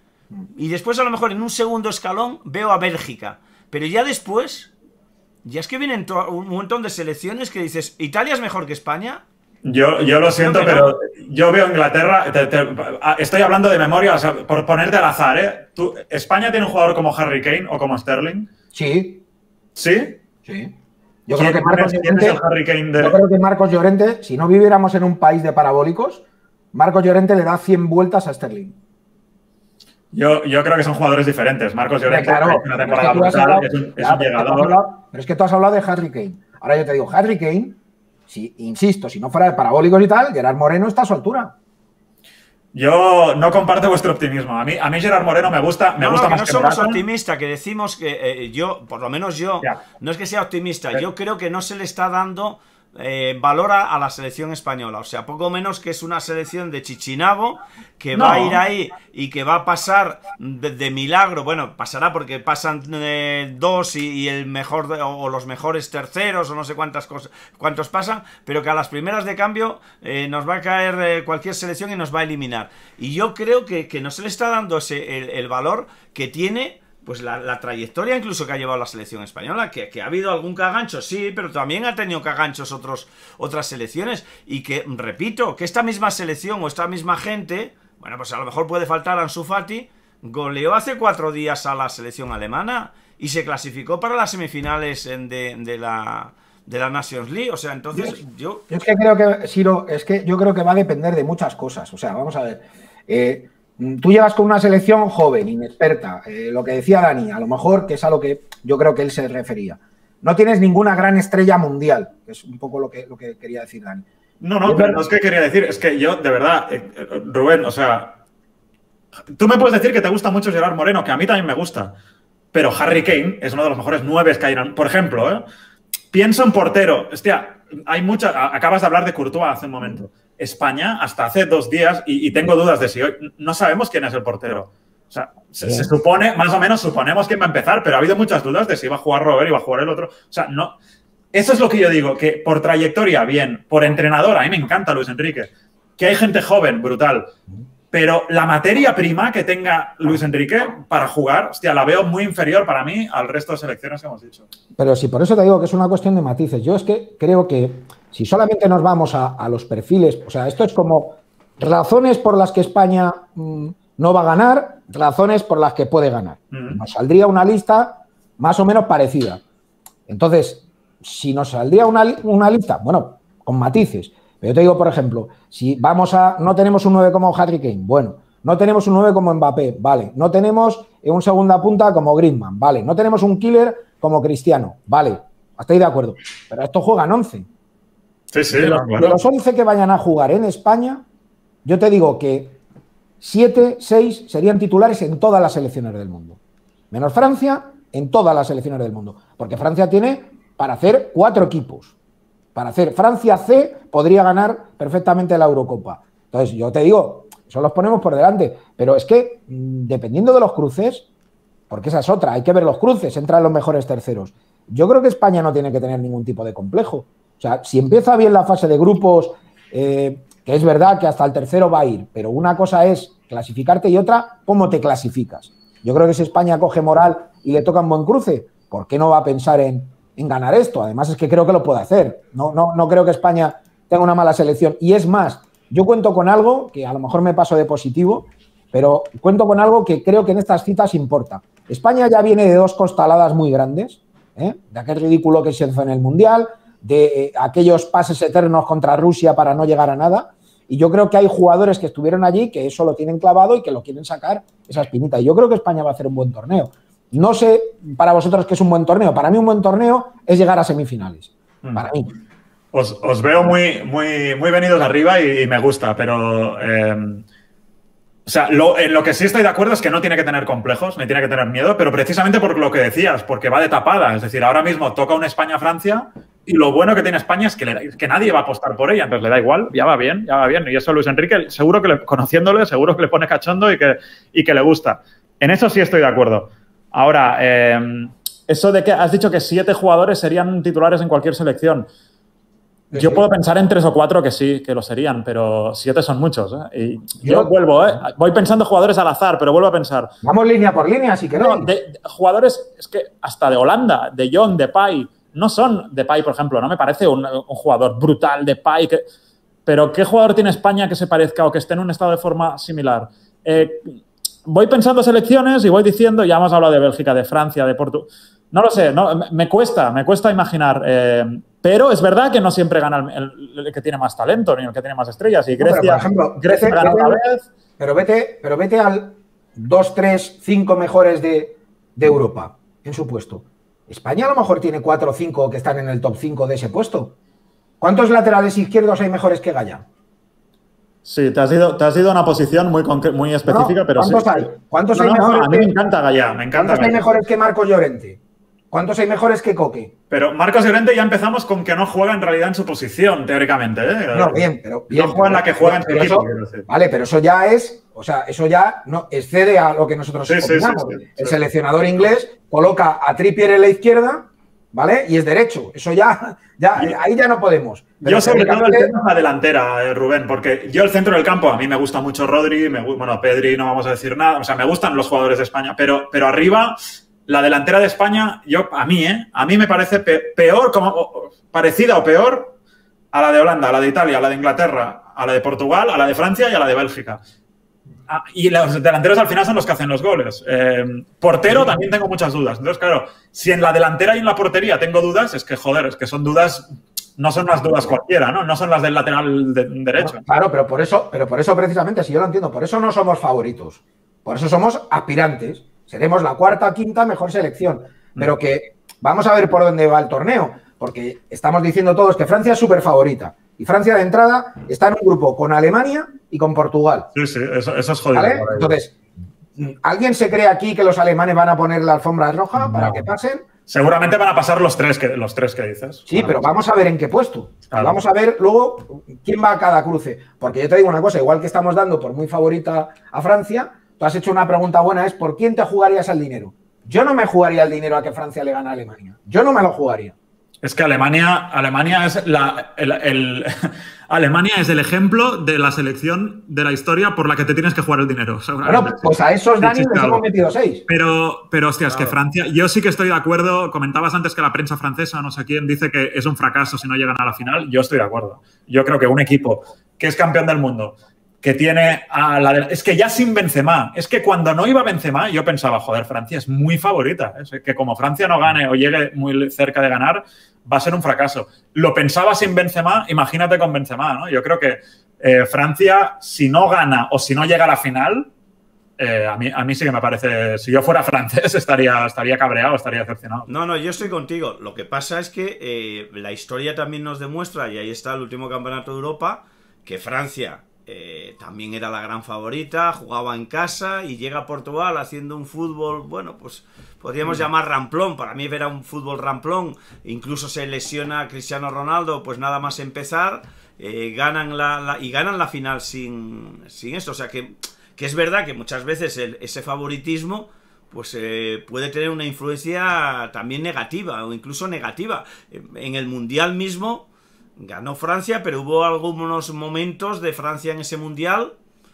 Y después a lo mejor en un segundo escalón veo a Bélgica. Pero ya después, ya es que vienen un montón de selecciones que dices, ¿Italia es mejor que España? Yo, yo lo siento, pero no. Yo veo Inglaterra, te, te, estoy hablando de memoria, o sea, por ponerte al azar, ¿eh? ¿Tú, ¿España tiene un jugador como Harry Kane o como Sterling? Sí. ¿Sí? Sí. Yo creo que Marcos Llorente, el Harry Kane de... yo creo que Marcos Llorente, si no viviéramos en un país de parabólicos, Marcos Llorente le da cien vueltas a Sterling. Yo, yo creo que son jugadores diferentes. Marcos Llorente claro, es una temporada es brutal, hablado, es un, es un llegador. Hablado, pero es que tú has hablado de Harry Kane. Ahora yo te digo, Harry Kane... Si, insisto, si no fuera de parabólicos y tal, Gerard Moreno está a su altura. Yo no comparto vuestro optimismo. A mí, a mí Gerard Moreno me gusta, me no, gusta no, más que que no somos Morata. optimistas, que decimos que eh, yo, por lo menos yo, ya. no es que sea optimista, yo creo que no se le está dando eh, valora a la selección española. O sea, poco menos que es una selección de Chichinabo que no. va a ir ahí y que va a pasar de, de milagro. Bueno, pasará porque pasan eh, dos y, y el mejor de, o los mejores terceros o no sé cuántas cosas, cuántos pasan, pero que a las primeras de cambio eh, nos va a caer eh, cualquier selección y nos va a eliminar. Y yo creo que, que no se le está dando ese, el, el valor que tiene pues la, la trayectoria incluso que ha llevado la selección española, que, que ha habido algún cagancho, sí, pero también ha tenido caganchos otros, otras selecciones, y que, repito, que esta misma selección o esta misma gente, bueno, pues a lo mejor puede faltar Ansu Fati, goleó hace cuatro días a la selección alemana y se clasificó para las semifinales de, de la... de la Nations League, o sea, entonces yo... yo... Es que creo que, Siro, es que yo creo que va a depender de muchas cosas, o sea, vamos a ver, eh, tú llegas con una selección joven, inexperta, eh, lo que decía Dani, a lo mejor, que es a lo que yo creo que él se refería, no tienes ninguna gran estrella mundial, que es un poco lo que, lo que quería decir Dani. No, no, pero no es que quería decir, es que yo, de verdad, eh, Rubén, o sea, tú me puedes decir que te gusta mucho Gerard Moreno, que a mí también me gusta, pero Harry Kane es uno de los mejores nueves que hay, por ejemplo, ¿eh? Pienso en portero. Hostia, hay mucha... Acabas de hablar de Courtois hace un momento. España, hasta hace dos días, y, y tengo dudas de si hoy... No sabemos quién es el portero. O sea, se, se supone, más o menos suponemos quién va a empezar, pero ha habido muchas dudas de si va a jugar Robert y va a jugar el otro. O sea, no... Eso es lo que yo digo, que por trayectoria, bien. Por entrenador, a mí me encanta Luis Enrique. Que hay gente joven, brutal. Pero la materia prima que tenga Luis Enrique para jugar, hostia, la veo muy inferior para mí al resto de selecciones que hemos dicho. Pero sí, por eso te digo que es una cuestión de matices. Yo es que creo que si solamente nos vamos a, a los perfiles, o sea, esto es como razones por las que España mmm, no va a ganar, razones por las que puede ganar. Mm. Nos saldría una lista más o menos parecida. Entonces, si nos saldría una, una lista, bueno, con matices. Pero yo te digo, por ejemplo, si vamos a... No tenemos un nueve como Harry Kane, bueno. No tenemos un nueve como Mbappé, vale. No tenemos un segunda punta como Griezmann, vale. No tenemos un killer como Cristiano, vale. Estoy de acuerdo. Pero estos juegan once. Sí, sí. De los, bueno. de los once que vayan a jugar en España, yo te digo que siete, seis serían titulares en todas las selecciones del mundo. Menos Francia, en todas las selecciones del mundo. Porque Francia tiene para hacer cuatro equipos. Para hacer Francia C podría ganar perfectamente la Eurocopa. Entonces, yo te digo, eso los ponemos por delante. Pero es que, dependiendo de los cruces, porque esa es otra, hay que ver los cruces, entran los mejores terceros. Yo creo que España no tiene que tener ningún tipo de complejo. O sea, si empieza bien la fase de grupos, eh, que es verdad que hasta el tercero va a ir, pero una cosa es clasificarte y otra, cómo te clasificas. Yo creo que si España coge moral y le toca un buen cruce, ¿por qué no va a pensar en... en ganar esto? Además es que creo que lo puede hacer. No, no, no creo que España tenga una mala selección. Y es más, yo cuento con algo, que a lo mejor me paso de positivo, pero cuento con algo que creo que en estas citas importa. España ya viene de dos costaladas muy grandes, ¿eh? De aquel ridículo que se hizo en el Mundial, de eh, aquellos pases eternos contra Rusia para no llegar a nada. Y yo creo que hay jugadores que estuvieron allí que eso lo tienen clavado y que lo quieren sacar esa espinita. Y yo creo que España va a hacer un buen torneo. No sé para vosotros qué es un buen torneo. Para mí un buen torneo es llegar a semifinales. Mm. Para mí. Os, os veo muy, muy, muy venidos arriba y, y me gusta, pero... Eh, o sea, lo, en lo que sí estoy de acuerdo es que no tiene que tener complejos, ni tiene que tener miedo, pero precisamente por lo que decías, porque va de tapada. Es decir, ahora mismo toca una España-Francia y lo bueno que tiene España es que, le, que nadie va a apostar por ella. Entonces le da igual, ya va bien, ya va bien. Y eso Luis Enrique, seguro que le, conociéndole, seguro que le pone cachondo y que, y que le gusta. En eso sí estoy de acuerdo. Ahora, eh, eso de que has dicho que siete jugadores serían titulares en cualquier selección. Yo puedo pensar en tres o cuatro que sí, que lo serían, pero siete son muchos. ¿eh? Y yo, yo vuelvo, ¿eh? Voy pensando jugadores al azar, pero vuelvo a pensar. Vamos línea por línea, si queréis. No, de, de, jugadores, es que hasta de Holanda, de Jong, de Depay, no son Depay, por ejemplo, no me parece un, un jugador brutal, Depay, que, pero ¿qué jugador tiene España que se parezca o que esté en un estado de forma similar? Eh, voy pensando selecciones y voy diciendo, ya hemos hablado de Bélgica, de Francia, de Portugal. No lo sé, no, me cuesta, me cuesta imaginar. Eh, pero es verdad que no siempre gana el, el, el que tiene más talento, ni el que tiene más estrellas. Y Grecia, no, por ejemplo, Grecia vete, gana vete, una vez. Pero vete, pero vete al dos, tres, cinco mejores de, de Europa en su puesto. España a lo mejor tiene cuatro o cinco que están en el top cinco de ese puesto. ¿Cuántos laterales izquierdos hay mejores que Gaya? Sí, te has ido, te has ido a una posición muy, muy específica, no, pero ¿cuántos sí. hay? ¿Cuántos no, hay no, mejores a mí que, me encanta Gaya, me encanta ¿Cuántos Gaya. hay mejores que Marcos Llorente? ¿Cuántos hay mejores que Coque? Pero Marcos Llorente ya empezamos con que no juega en realidad en su posición, teóricamente. ¿eh? No, bien, pero... Bien, no juega en la que juega en su equipo. Eso, vale, pero eso ya es... O sea, eso ya no excede a lo que nosotros sí, opinamos. Sí, sí, sí, el sí. seleccionador inglés coloca a Trippier en la izquierda, ¿vale? Y es derecho. Eso ya... ya yo, ahí ya no podemos. Pero yo sobre todo el tema es la delantera, eh, Rubén, porque yo el centro del campo, a mí me gusta mucho Rodri, me, bueno, Pedri no vamos a decir nada, o sea, me gustan los jugadores de España, pero, pero arriba... La delantera de España, yo a mí, ¿eh? A mí me parece peor, como, o, parecida o peor a la de Holanda, a la de Italia, a la de Inglaterra, a la de Portugal, a la de Francia y a la de Bélgica. Ah, y los delanteros al final son los que hacen los goles. Eh, portero también tengo muchas dudas. Entonces, claro, si en la delantera y en la portería tengo dudas, es que, joder, es que son dudas... No son las dudas cualquiera, ¿no? No son las del lateral de, derecho. Claro, pero por eso, pero por eso precisamente, si yo lo entiendo, por eso no somos favoritos. Por eso somos aspirantes. Seremos la cuarta o quinta mejor selección. Pero que vamos a ver por dónde va el torneo. Porque estamos diciendo todos que Francia es súper favorita. Y Francia de entrada está en un grupo con Alemania y con Portugal. Sí, sí, eso, eso es jodido. ¿Vale? Entonces, ¿alguien se cree aquí que los alemanes van a poner la alfombra roja para no. que pasen? Seguramente van a pasar los tres que, los tres que dices. Sí, pero vamos a ver en qué puesto. Claro. Vamos a ver luego quién va a cada cruce. Porque yo te digo una cosa, igual que estamos dando por muy favorita a Francia, tú has hecho una pregunta buena, es ¿por quién te jugarías el dinero? Yo no me jugaría el dinero a que Francia le gane a Alemania. Yo no me lo jugaría. Es que Alemania, Alemania es la, el, el, Alemania es el ejemplo de la selección de la historia por la que te tienes que jugar el dinero. Bueno, pues a esos Dani les hemos metido seis. Pero, pero hostia, es claro. que Francia, yo sí que estoy de acuerdo. Comentabas antes que la prensa francesa, no sé quién, dice que es un fracaso si no llegan a la final. Yo estoy de acuerdo. Yo creo que un equipo que es campeón del mundo, que tiene a la... Es que ya sin Benzema, es que cuando no iba Benzema yo pensaba, joder, Francia es muy favorita. Es que como Francia no gane o llegue muy cerca de ganar, va a ser un fracaso. Lo pensaba sin Benzema, imagínate con Benzema, ¿no? Yo creo que eh, Francia, si no gana o si no llega a la final, eh, a, mí, a mí sí que me parece... Si yo fuera francés estaría, estaría cabreado, estaría decepcionado. No, no, yo estoy contigo. Lo que pasa es que eh, la historia también nos demuestra, y ahí está el último campeonato de Europa, que Francia... Eh, también era la gran favorita, jugaba en casa y llega a Portugal haciendo un fútbol, bueno, pues podríamos llamar ramplón. Para mí era un fútbol ramplón. Incluso se lesiona Cristiano Ronaldo, pues nada más empezar, eh, ganan la, la, y ganan la final sin, sin esto. O sea que, que es verdad que muchas veces el, ese favoritismo pues eh, puede tener una influencia también negativa o incluso negativa. En el Mundial mismo ganó Francia, pero hubo algunos momentos de Francia en ese Mundial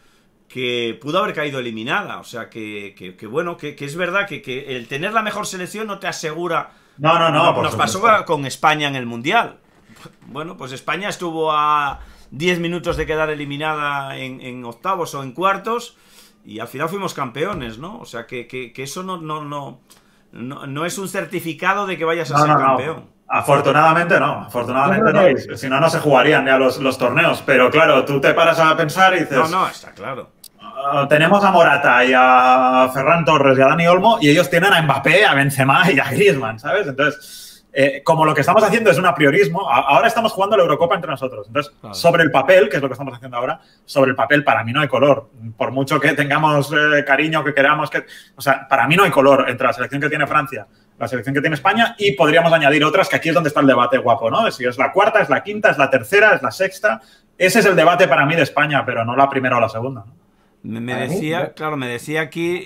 que pudo haber caído eliminada. O sea, que, que, que bueno, que, que es verdad que, que el tener la mejor selección no te asegura... No, no, no. Nos pasó con España en el Mundial. Bueno, pues España estuvo a diez minutos de quedar eliminada en, en octavos o en cuartos y al final fuimos campeones, ¿no? O sea, que, que, que eso no, no, no, no, no es un certificado de que vayas a no, ser no, campeón. No. Afortunadamente no, afortunadamente no, y si no, no se jugarían ya los, los torneos, pero claro, tú te paras a pensar y dices... No, no, está claro. Uh, tenemos a Morata y a Ferran Torres y a Dani Olmo y ellos tienen a Mbappé, a Benzema y a Griezmann, ¿sabes? Entonces, eh, como lo que estamos haciendo es un apriorismo, a, ahora estamos jugando la Eurocopa entre nosotros, entonces, claro. Sobre el papel, que es lo que estamos haciendo ahora, sobre el papel para mí no hay color, por mucho que tengamos eh, cariño, que queramos, que... O sea, para mí no hay color entre la selección que tiene Francia, la selección que tiene España y podríamos añadir otras, que aquí es donde está el debate guapo, ¿no? De si es la cuarta, es la quinta, es la tercera, es la sexta. Ese es el debate para mí de España, pero no la primera o la segunda, ¿no? Me, me decía, claro, me decía aquí,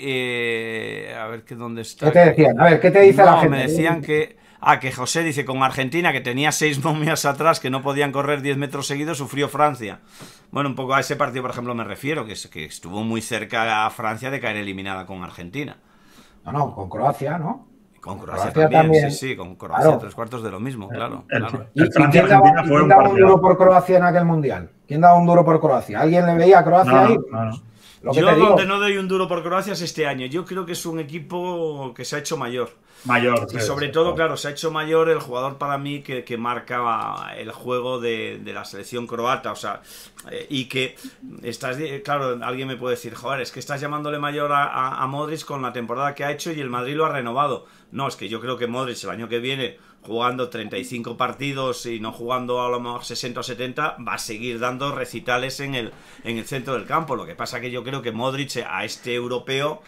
eh, a ver que dónde está. ¿Qué te decían? A ver, ¿qué te dice no, la gente? Me decían que, ah, que José dice, con Argentina, que tenía seis momias atrás que no podían correr diez metros seguidos, sufrió Francia. Bueno, un poco a ese partido, por ejemplo, me refiero, que, que estuvo muy cerca a Francia de caer eliminada con Argentina. No, no, con Croacia, ¿no? Con Croacia, Croacia también, también, sí, sí, con Croacia claro. Tres cuartos de lo mismo, claro. El, claro. el, el Francia ¿Quién daba, fue ¿quién daba un, un duro por Croacia en aquel Mundial? ¿Quién daba un duro por Croacia? ¿Alguien le veía a Croacia no, ahí? No, no. Lo que Yo te donde digo... no doy un duro por Croacia es este año. Yo creo que es un equipo que se ha hecho mayor. Mayor. Y sobre sí, todo, sí. claro, se ha hecho mayor el jugador para mí que, que marca el juego de, de la selección croata. O sea, eh, y que estás, claro, alguien me puede decir, joder, es que estás llamándole mayor a, a, a Modric con la temporada que ha hecho y el Madrid lo ha renovado. No, es que yo creo que Modric el año que viene, jugando treinta y cinco partidos y no jugando a lo mejor sesenta o setenta, va a seguir dando recitales en el, en el centro del campo. Lo que pasa que yo creo que Modric a este europeo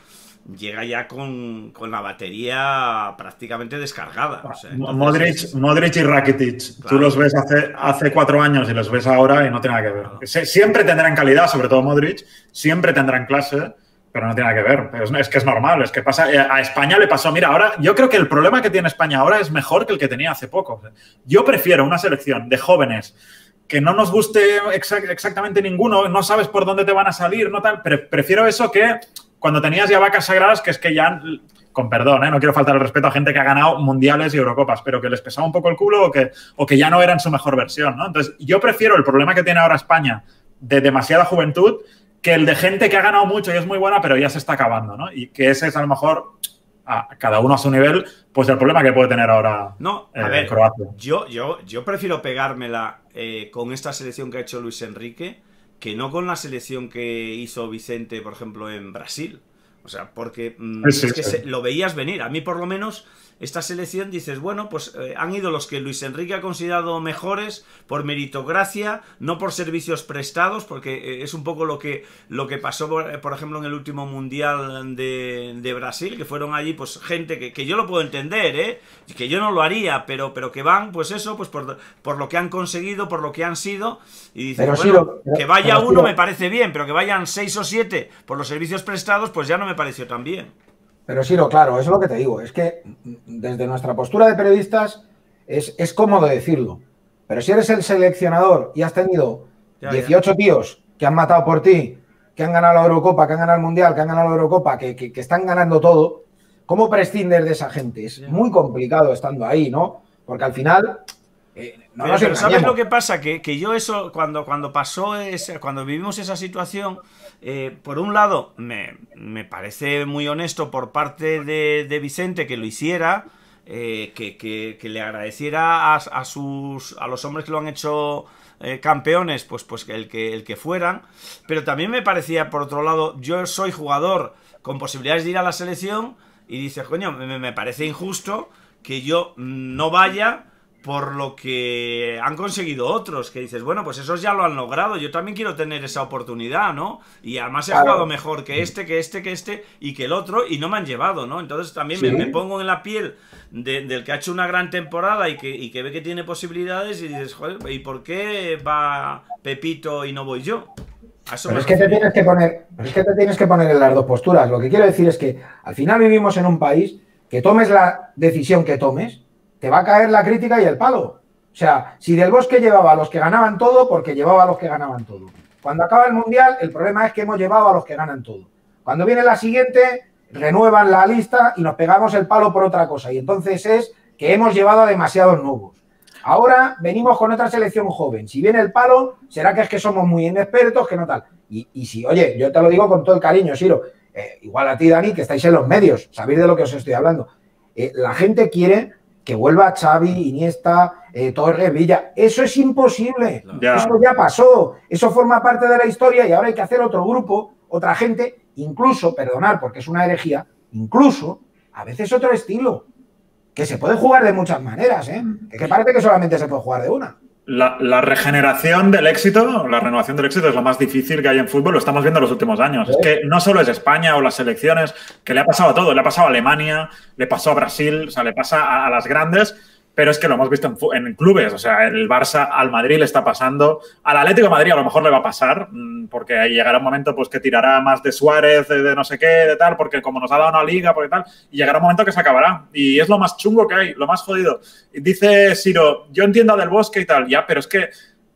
llega ya con, con la batería prácticamente descargada. O sea, entonces, Modric, Modric y Rakitic, claro. Tú los ves hace, hace cuatro años y los ves ahora y no tiene nada que ver. Claro. Siempre tendrán calidad, sobre todo Modric, siempre tendrán clase, pero no tiene nada que ver. Pero es, es que es normal, es que pasa, a España le pasó. Mira, ahora yo creo que el problema que tiene España ahora es mejor que el que tenía hace poco. Yo prefiero una selección de jóvenes que no nos guste exact, exactamente ninguno, no sabes por dónde te van a salir, no tal. Pre prefiero eso que cuando tenías ya vacas sagradas, que es que ya, con perdón, ¿eh? No quiero faltar el respeto a gente que ha ganado mundiales y Eurocopas, pero que les pesaba un poco el culo o que, o que ya no eran su mejor versión, ¿no? Entonces, yo prefiero el problema que tiene ahora España de demasiada juventud que el de gente que ha ganado mucho y es muy buena, pero ya se está acabando, ¿no? Y que ese es a lo mejor, a cada uno a su nivel, pues el problema que puede tener ahora no, a eh, ver, Croacia. Yo, yo, yo prefiero pegármela eh, con esta selección que ha hecho Luis Enrique que no con la selección que hizo Vicente, por ejemplo, en Brasil. O sea, porque mmm, sí, es que sí. se, lo veías venir. A mí, por lo menos, esta selección dices, bueno, pues eh, han ido los que Luis Enrique ha considerado mejores por meritocracia, no por servicios prestados, porque eh, es un poco lo que, lo que pasó, por, por ejemplo, en el último Mundial de, de Brasil, que fueron allí, pues, gente que, que yo lo puedo entender, ¿eh? Que yo no lo haría, pero, pero que van, pues eso, pues por, por lo que han conseguido, por lo que han sido, y dices, bueno, sí lo, pero, que vaya pero, uno sí me parece bien, pero que vayan seis o siete por los servicios prestados, pues ya no me pareció tan bien. Pero sí, lo claro, eso es lo que te digo. Es que desde nuestra postura de periodistas es, es cómodo decirlo. Pero si eres el seleccionador y has tenido ya, dieciocho ya. tíos que han matado por ti, que han ganado la Eurocopa, que han ganado el Mundial, que han ganado la Eurocopa, que, que, que están ganando todo, ¿cómo prescindes de esa gente? Es ya. muy complicado estando ahí, ¿no? Porque al final... Eh, no pero, pero ¿sabes lo que pasa? Que, que yo eso, cuando, cuando pasó, ese, cuando vivimos esa situación... Eh, por un lado, me, me parece muy honesto por parte de, de Vicente que lo hiciera, eh, que, que, que le agradeciera a, a, sus, a los hombres que lo han hecho eh, campeones, pues, pues el, que, el que fueran. Pero también me parecía, por otro lado, yo soy jugador con posibilidades de ir a la selección y dices, coño, me, me parece injusto que yo no vaya por lo que han conseguido otros, que dices, bueno, pues esos ya lo han logrado, yo también quiero tener esa oportunidad, ¿no? Y además he claro. jugado mejor que este, que este, que este y que el otro, y no me han llevado, ¿no? Entonces también ¿Sí? me, me pongo en la piel de, del que ha hecho una gran temporada y que, y que ve que tiene posibilidades y dices, joder, ¿y por qué va Pepito y no voy yo? A eso pero es que, te tienes que poner, es que te tienes que poner en las dos posturas. Lo que quiero decir es que al final vivimos en un país que tomes la decisión que tomes, te va a caer la crítica y el palo. O sea, si Del Bosque llevaba a los que ganaban todo, porque llevaba a los que ganaban todo. Cuando acaba el Mundial, el problema es que hemos llevado a los que ganan todo. Cuando viene la siguiente, renuevan la lista y nos pegamos el palo por otra cosa. Y entonces es que hemos llevado a demasiados nuevos. Ahora venimos con otra selección joven. Si viene el palo, será que es que somos muy inexpertos, que no tal. Y, y si, oye, yo te lo digo con todo el cariño, Siro, eh, igual a ti, Dani, que estáis en los medios, sabéis de lo que os estoy hablando. Eh, la gente quiere... que vuelva Xavi, Iniesta, eh, Torres, Villa. Eso es imposible. Ya. Eso ya pasó. Eso forma parte de la historia y ahora hay que hacer otro grupo, otra gente, incluso, perdonad, porque es una herejía, incluso, a veces otro estilo. Que se puede jugar de muchas maneras, ¿eh? Que parece que solamente se puede jugar de una. La, la regeneración del éxito, la renovación del éxito es lo más difícil que hay en fútbol, lo estamos viendo en los últimos años. ¿Sí? Es que no solo es España o las selecciones, que le ha pasado a todo, le ha pasado a Alemania, le pasó a Brasil, o sea, le pasa a, a las grandes, pero es que lo hemos visto en, en clubes, o sea, el Barça al Madrid le está pasando, al Atlético de Madrid a lo mejor le va a pasar, porque ahí llegará un momento pues que tirará más de Suárez, de, de no sé qué, de tal, porque como nos ha dado una liga, porque tal, y llegará un momento que se acabará, y es lo más chungo que hay, lo más jodido. Y dice Siro, yo entiendo a Del Bosque y tal, ya, pero es que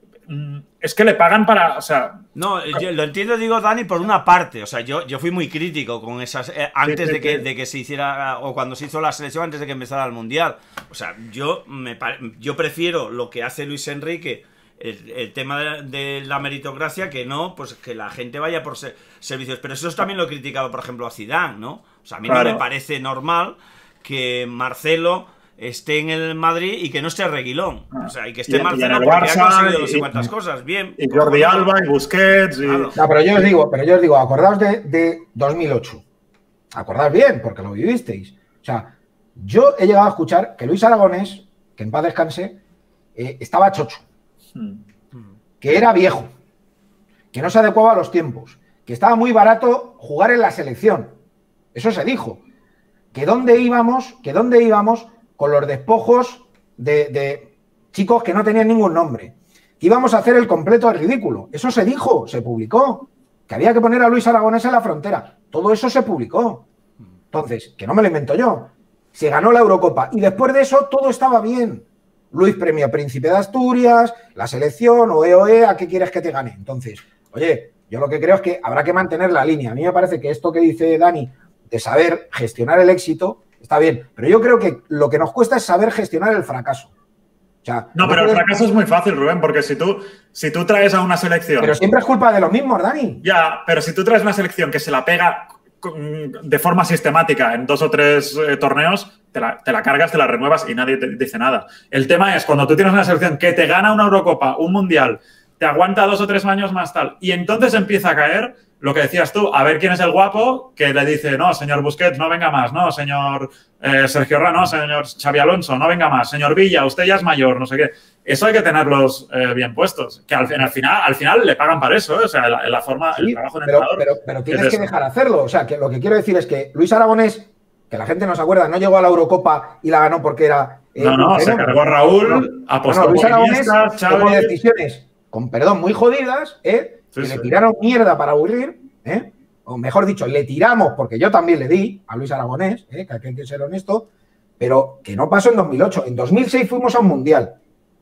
es que le pagan para, o sea... No, yo lo entiendo, digo, Dani, por una parte. O sea, yo, yo fui muy crítico con esas... Eh, antes sí, sí, de, que, sí. de que se hiciera... O cuando se hizo la selección, antes de que empezara el Mundial. O sea, yo, me, yo prefiero lo que hace Luis Enrique, el, el tema de, de la meritocracia, que no, pues que la gente vaya por se, servicios. Pero eso también lo he criticado, por ejemplo, a Zidane, ¿no? O sea, a mí claro. no me parece normal que Marcelo... esté en el Madrid y que no esté Reguilón. O sea, y que esté y, Marcelo y porque Barça, ha conseguido no sé cuántas cosas. Bien. Y Jordi Alba y Busquets. Y... Claro. No, pero yo os digo, pero yo os digo, acordaos de, de dos mil ocho. Acordaos bien, porque lo vivisteis. O sea, yo he llegado a escuchar que Luis Aragonés, que en paz descanse, eh, estaba chocho. Hmm. Que era viejo. Que no se adecuaba a los tiempos. Que estaba muy barato jugar en la selección. Eso se dijo. Que dónde íbamos, que dónde íbamos con los despojos de, de chicos que no tenían ningún nombre. Que íbamos a hacer el completo al ridículo. Eso se dijo, se publicó. Que había que poner a Luis Aragonés en la frontera. Todo eso se publicó. Entonces, que no me lo invento yo. Se ganó la Eurocopa y después de eso todo estaba bien. Luis premio Príncipe de Asturias, la selección, oe, oe, ¿a qué quieres que te gane? Entonces, oye, yo lo que creo es que habrá que mantener la línea. A mí me parece que esto que dice Dani de saber gestionar el éxito está bien, pero yo creo que lo que nos cuesta es saber gestionar el fracaso. O sea, no, pero el fracaso es muy fácil, Rubén, porque si tú, si tú traes a una selección... Pero siempre es culpa de los mismos, Dani. Ya, pero si tú traes una selección que se la pega de forma sistemática en dos o tres eh, torneos, te la, te la cargas, te la renuevas y nadie te dice nada. El tema es cuando tú tienes una selección que te gana una Eurocopa, un Mundial, te aguanta dos o tres años más tal, y entonces empieza a caer lo que decías tú, a ver quién es el guapo que le dice, no, señor Busquets, no venga más, no, señor eh, Sergio Ramos, no, señor Xavi Alonso, no venga más, señor Villa, usted ya es mayor, no sé qué. Eso hay que tenerlos eh, bien puestos, que al, al, final, al final le pagan para eso, ¿eh? O sea, la, la forma, sí, el trabajo en pero, entrenador. Pero, pero tienes que dejar hacerlo, o sea, que lo que quiero decir es que Luis Aragonés, que la gente no se acuerda, no llegó a la Eurocopa y la ganó porque era... Eh, no, no, se cargó a Raúl, apostó no, no, Luis por Aragonés Iniesta, Xavi... tomó decisiones, con perdón, muy jodidas, ¿eh? Sí, que sí. Le tiraron mierda para aburrir, ¿eh? O mejor dicho, le tiramos, porque yo también le di a Luis Aragonés, ¿eh? Que hay que ser honesto, pero que no pasó en dos mil ocho. En dos mil seis fuimos a un Mundial.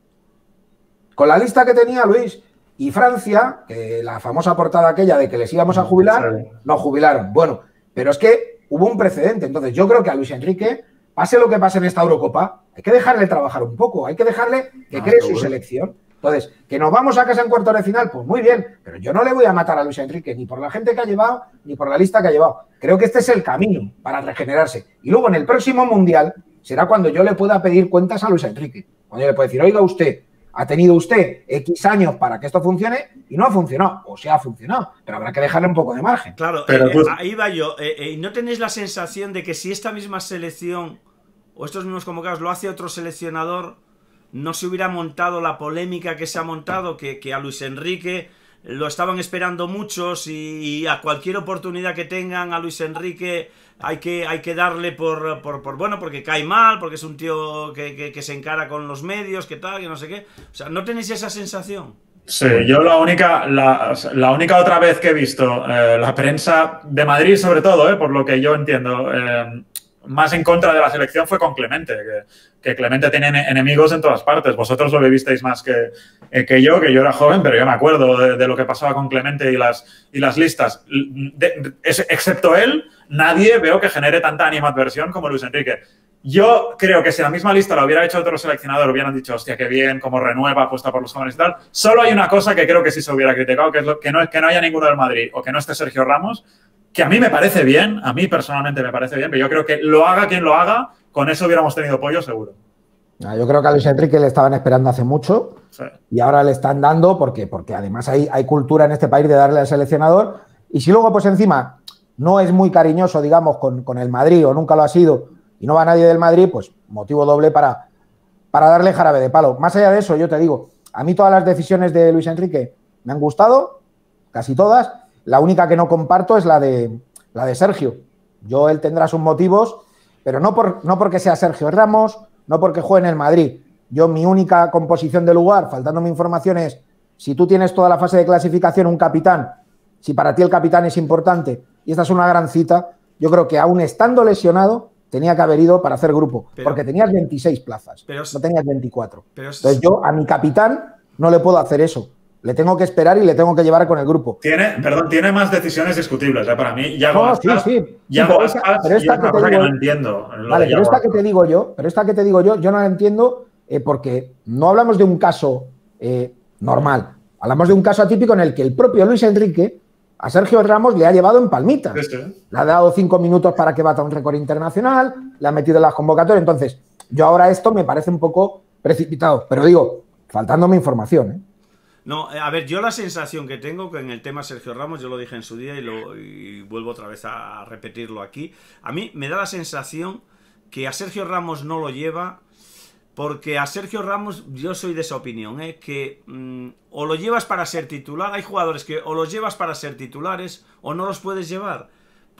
Con la lista que tenía Luis y Francia, que la famosa portada aquella de que les íbamos a jubilar, sí. Nos jubilaron. Bueno, pero es que hubo un precedente. Entonces yo creo que a Luis Enrique, pase lo que pase en esta Eurocopa, hay que dejarle trabajar un poco, hay que dejarle que no, cree su bueno. selección. Entonces, ¿que nos vamos a casa en cuartos de final? Pues muy bien, pero yo no le voy a matar a Luis Enrique, ni por la gente que ha llevado, ni por la lista que ha llevado. Creo que este es el camino para regenerarse. Y luego en el próximo Mundial será cuando yo le pueda pedir cuentas a Luis Enrique. Cuando yo le pueda decir, oiga usted, ha tenido usted X años para que esto funcione y no ha funcionado, o sea, ha funcionado, pero habrá que dejarle un poco de margen. Claro, pero, eh, pues... ahí va yo. Eh, eh, ¿No tenéis la sensación de que si esta misma selección o estos mismos convocados lo hace otro seleccionador, no se hubiera montado la polémica que se ha montado, que, que a Luis Enrique lo estaban esperando muchos y, y a cualquier oportunidad que tengan a Luis Enrique hay que, hay que darle por, por, por, bueno, porque cae mal, porque es un tío que, que, que se encara con los medios, que tal, que no sé qué? O sea, ¿no tenéis esa sensación? Sí, yo la única, la, la única otra vez que he visto eh, la prensa de Madrid, sobre todo, eh, por lo que yo entiendo, eh, más en contra de la selección fue con Clemente, que, que Clemente tiene enemigos en todas partes. Vosotros lo vivisteis más que, eh, que yo, que yo era joven, pero yo me acuerdo de, de lo que pasaba con Clemente y las, y las listas. De, es, excepto él, nadie veo que genere tanta animadversión como Luis Enrique. Yo creo que si la misma lista lo hubiera hecho otro seleccionador, hubieran dicho, hostia, qué bien, cómo renueva, apuesta por los jóvenes y tal. Solo hay una cosa que creo que sí se hubiera criticado, que es lo, que, no, que no haya ninguno del Madrid o que no esté Sergio Ramos, que a mí me parece bien, a mí personalmente me parece bien, pero yo creo que lo haga quien lo haga, con eso hubiéramos tenido pollo seguro. Yo creo que a Luis Enrique le estaban esperando hace mucho, sí, y ahora le están dando porque, porque además hay, hay cultura en este país de darle al seleccionador, y si luego pues encima no es muy cariñoso, digamos, con, con el Madrid o nunca lo ha sido y no va nadie del Madrid, pues motivo doble para, para darle jarabe de palo. Más allá de eso, yo te digo, a mí todas las decisiones de Luis Enrique me han gustado, casi todas. La única que no comparto es la de, la de Sergio. Yo, él tendrá sus motivos, pero no, por, no porque sea Sergio Ramos, no porque juegue en el Madrid. Yo, mi única composición de lugar, faltándome información, es si tú tienes toda la fase de clasificación un capitán, si para ti el capitán es importante y esta es una gran cita, yo creo que aún estando lesionado tenía que haber ido para hacer grupo, pero, porque tenías veintiséis plazas, pero, no tenías veinticuatro. Pero, Entonces yo a mi capitán no le puedo hacer eso. Le tengo que esperar y le tengo que llevar con el grupo. Tiene, perdón, tiene más decisiones discutibles, ¿eh? Para mí. Ya no, sí, sí. Ya pero esta, pero esta que, te digo, que no entiendo. Vale, pero esta que te digo yo, pero esta que te digo yo, yo no la entiendo eh, porque no hablamos de un caso eh, normal. Hablamos de un caso atípico en el que el propio Luis Enrique a Sergio Ramos le ha llevado en palmitas. Sí, sí. Le ha dado cinco minutos para que bata un récord internacional, le ha metido en las convocatorias. Entonces, yo ahora esto me parece un poco precipitado, pero digo, faltándome información, ¿eh? No, a ver, yo la sensación que tengo que en el tema Sergio Ramos, yo lo dije en su día y, lo, y vuelvo otra vez a repetirlo aquí, a mí me da la sensación que a Sergio Ramos no lo lleva porque a Sergio Ramos, yo soy de esa opinión, ¿eh? que mmm, o lo llevas para ser titular, hay jugadores que o los llevas para ser titulares o no los puedes llevar,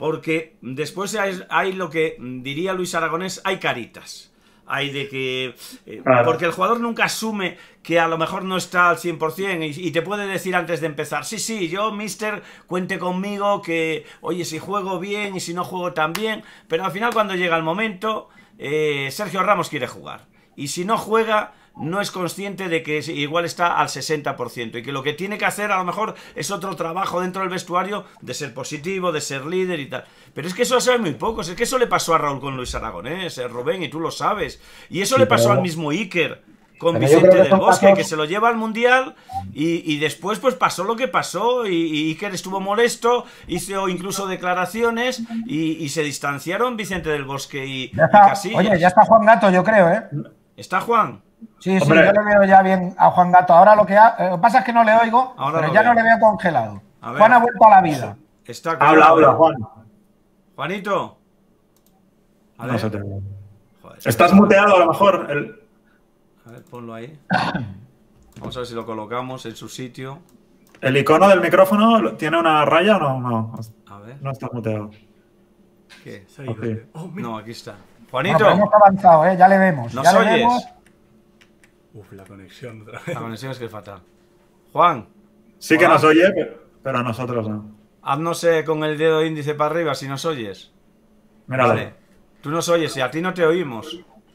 porque después hay, hay lo que diría Luis Aragonés, hay caritas. Hay de que... Eh, claro. Porque el jugador nunca asume que a lo mejor no está al cien por cien y, y te puede decir antes de empezar, sí, sí, yo, mister, cuente conmigo que, oye, si juego bien y si no juego tan bien, pero al final cuando llega el momento, eh, Sergio Ramos quiere jugar. Y si no juega, no es consciente de que igual está al sesenta por ciento y que lo que tiene que hacer a lo mejor es otro trabajo dentro del vestuario de ser positivo, de ser líder y tal. Pero es que eso lo saben muy pocos. Es que eso le pasó a Raúl con Luis Aragonés, eh, Rubén, y tú lo sabes. Y eso sí, le pasó pero... al mismo Iker con pero Vicente del Bosque, pasos... que se lo lleva al Mundial y, y después pues pasó lo que pasó y, y Iker estuvo molesto, hizo incluso declaraciones y, y se distanciaron Vicente del Bosque y, ya está, y Casillas. Oye, ya está Juan Gato, yo creo, ¿eh? ¿Está Juan? Sí, sí, Hombre. yo le veo ya bien a Juan Gato. Ahora lo que, ha, eh, lo que pasa es que no le oigo, Ahora pero ya veo. no le veo congelado. Juan ha vuelto a la vida. Está habla, habla, Juan. Juanito. A ver. No se te ve. Joder, Estás muteado a lo mejor. El... A ver, ponlo ahí. Vamos a ver si lo colocamos en su sitio. ¿El icono del micrófono tiene una raya o no? No, a ver. No está muteado. ¿Qué? Okay. Oh, no, aquí está. Juanito. Bueno, hemos avanzado, ¿eh? Ya le vemos. ¿Nos ya oyes? Le vemos. Uf, la conexión otra vez. La conexión es que es fatal. Juan. Sí que hola. Nos oye, pero a nosotros no. Haznos eh, con el dedo índice para arriba si nos oyes. Mira, vale. Tú nos oyes y a ti no te oímos.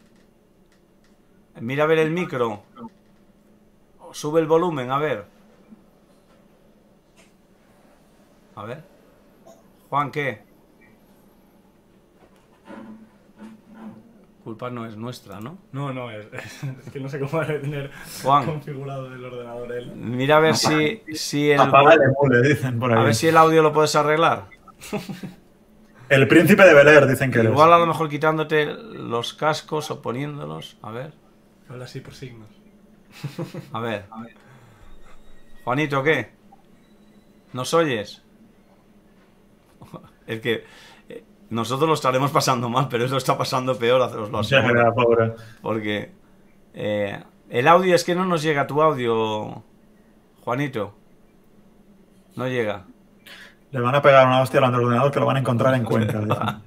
Mira a ver el micro. Sube el volumen, a ver. A ver. Juan, ¿qué? Culpa no es nuestra, ¿no? No, no, es, es que no sé cómo debe tener Juan, configurado el ordenador él. Mira a ver si, si el... Apaga el emule, dicen por ahí. A ver si el audio lo puedes arreglar. El príncipe de Bel Air, dicen que eres. Igual a lo mejor quitándote los cascos o poniéndolos. A ver. Habla así por signos. A ver. Juanito, ¿qué? ¿Nos oyes? Es que... Nosotros lo estaremos pasando mal, pero eso está pasando peor, os lo aseguro. Pobre. Porque eh, el audio es que no nos llega tu audio, Juanito. No llega. Le van a pegar una hostia al ordenador que lo van a encontrar en Cuenca.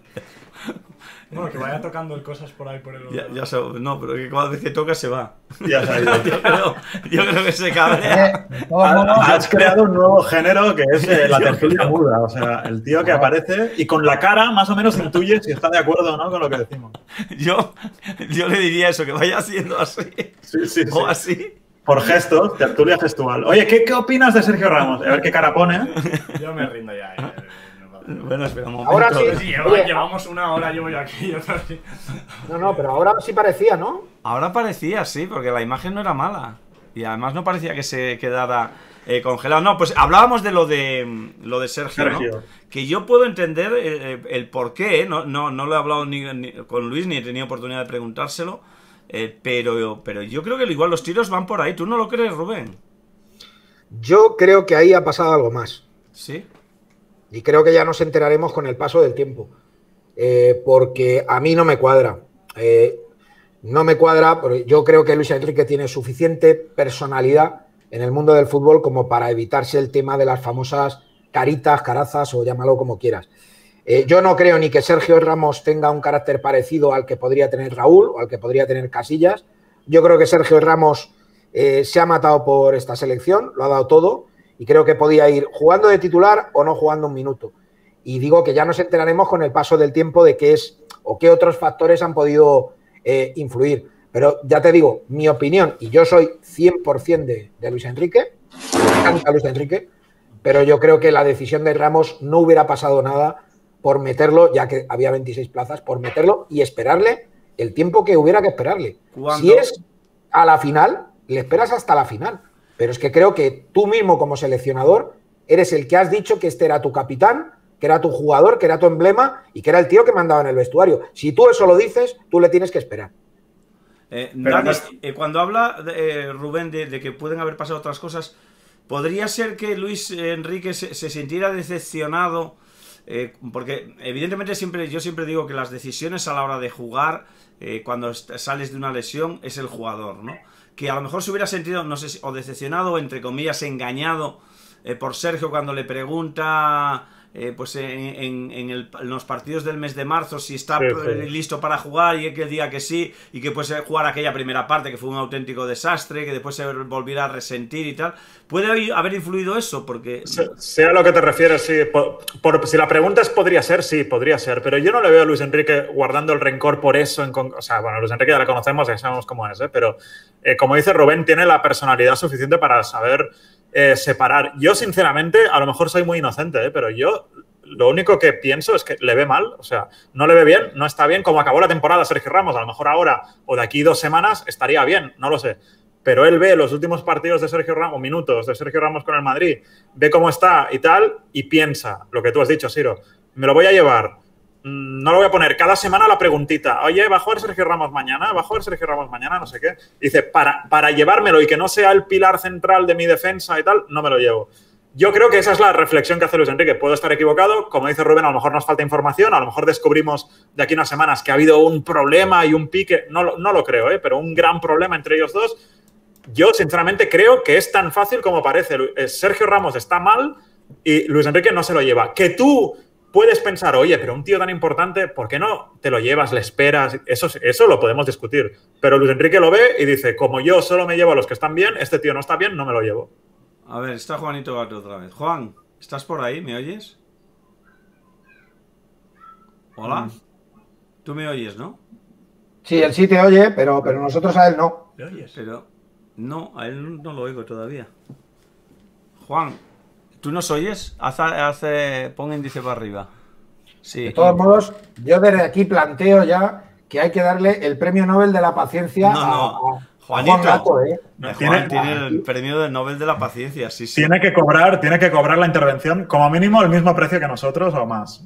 Bueno, que vaya tocando cosas por ahí por el ya, ya se, No, pero que cada vez que toca se va. Ya se ha ido. yo, creo, yo creo que se cabrea. Has creado un nuevo género que es eh, la tertulia muda. O sea, el tío que aparece y con la cara más o menos intuye si está de acuerdo o no con lo que decimos. Yo, yo le diría eso, que vaya haciendo así. Sí, sí, o sí. así. Por gestos, tertulia gestual. Oye, ¿qué, ¿qué opinas de Sergio Ramos? A ver qué cara pone. Yo me rindo ya. ya. Bueno, espera un momento. Ahora sí. sí llevo, Oye, llevamos una hora, yo voy aquí. Yo aquí. No, no, pero ahora sí parecía, ¿no? Ahora parecía, sí, porque la imagen no era mala. Y además no parecía que se quedara eh, congelado. No, pues hablábamos de lo de lo de Sergio, Sergio. ¿no? Que yo puedo entender el, el por qué. No, no, no lo he hablado ni, ni con Luis, ni he tenido oportunidad de preguntárselo. Eh, pero, pero yo creo que igual los tiros van por ahí. ¿Tú no lo crees, Rubén? Yo creo que ahí ha pasado algo más. ¿Sí? Y creo que ya nos enteraremos con el paso del tiempo. Eh, porque a mí no me cuadra. Eh, no me cuadra, porque yo creo que Luis Enrique tiene suficiente personalidad en el mundo del fútbol como para evitarse el tema de las famosas caritas, carazas o llámalo como quieras. Eh, yo no creo ni que Sergio Ramos tenga un carácter parecido al que podría tener Raúl o al que podría tener Casillas. Yo creo que Sergio Ramos eh, se ha matado por esta selección, lo ha dado todo. Y creo que podía ir jugando de titular o no jugando un minuto. Y digo que ya nos enteraremos con el paso del tiempo de qué es o qué otros factores han podido eh, influir. Pero ya te digo, mi opinión, y yo soy cien por cien de, de Luis Enrique, me encanta Luis Enrique, pero yo creo que la decisión de Ramos no hubiera pasado nada por meterlo, ya que había veintiséis plazas, por meterlo y esperarle el tiempo que hubiera que esperarle. ¿Cuándo? Si es a la final, le esperas hasta la final. Pero es que creo que tú mismo como seleccionador eres el que has dicho que este era tu capitán, que era tu jugador, que era tu emblema y que era el tío que mandaba en el vestuario. Si tú eso lo dices, tú le tienes que esperar. Eh, Dani, eh, cuando habla eh, Rubén de, de que pueden haber pasado otras cosas, ¿podría ser que Luis Enrique se, se sintiera decepcionado? Eh, porque evidentemente siempre yo siempre digo que las decisiones a la hora de jugar, eh, cuando sales de una lesión, es el jugador, ¿no? Que a lo mejor se hubiera sentido, no sé si, o decepcionado, o entre comillas, engañado eh, por Sergio cuando le pregunta eh, pues en, en, en, el, en los partidos del mes de marzo, si está sí, sí. listo para jugar y que diga que sí, y que puede jugar aquella primera parte que fue un auténtico desastre, que después se volviera a resentir y tal. ¿Puede haber influido eso? Porque... Sea a lo que te refieres, sí. Por, por, si la pregunta es podría ser, sí, podría ser. Pero yo no le veo a Luis Enrique guardando el rencor por eso. En con... O sea, bueno, Luis Enrique ya le conocemos, ya sabemos cómo es, ¿eh? Pero eh, como dice Rubén, tiene la personalidad suficiente para saber eh, separar. Yo, sinceramente, a lo mejor soy muy inocente, ¿eh? Pero yo lo único que pienso es que le ve mal. O sea, no le ve bien, no está bien. Como acabó la temporada Sergio Ramos, a lo mejor ahora o de aquí dos semanas estaría bien, no lo sé. Pero él ve los últimos partidos de Sergio Ramos, minutos de Sergio Ramos con el Madrid, ve cómo está y tal, y piensa, lo que tú has dicho, Siro, me lo voy a llevar, no lo voy a poner cada semana la preguntita, oye, ¿va a jugar Sergio Ramos mañana? ¿Va a jugar Sergio Ramos mañana? No sé qué. Dice, para, para llevármelo y que no sea el pilar central de mi defensa y tal, no me lo llevo. Yo creo que esa es la reflexión que hace Luis Enrique. Puedo estar equivocado, como dice Rubén, a lo mejor nos falta información, a lo mejor descubrimos de aquí unas semanas que ha habido un problema y un pique, no, no lo creo, ¿eh? Pero un gran problema entre ellos dos. Yo, sinceramente, creo que es tan fácil como parece. Sergio Ramos está mal y Luis Enrique no se lo lleva. Que tú puedes pensar, oye, pero un tío tan importante, ¿por qué no te lo llevas, le esperas? Eso, eso lo podemos discutir. Pero Luis Enrique lo ve y dice, como yo solo me llevo a los que están bien, este tío no está bien, no me lo llevo. A ver, está Juanito Gato otra vez. Juan, ¿estás por ahí? ¿Me oyes? Hola. Mm. Tú me oyes, ¿no? Sí, él sí te oye, pero, pero nosotros a él no. ¿Me oyes? Pero... No, a él no lo oigo todavía. Juan, ¿tú nos oyes? Hace, hace, pon índice para arriba. Sí. De todos modos, yo desde aquí planteo ya que hay que darle el premio Nobel de la paciencia no, no. a, a Juanito. Juan Gato, ¿eh? Juan tiene, tiene el premio del Nobel de la paciencia, sí, sí. Tiene que cobrar, tiene que cobrar la intervención como mínimo el mismo precio que nosotros o más.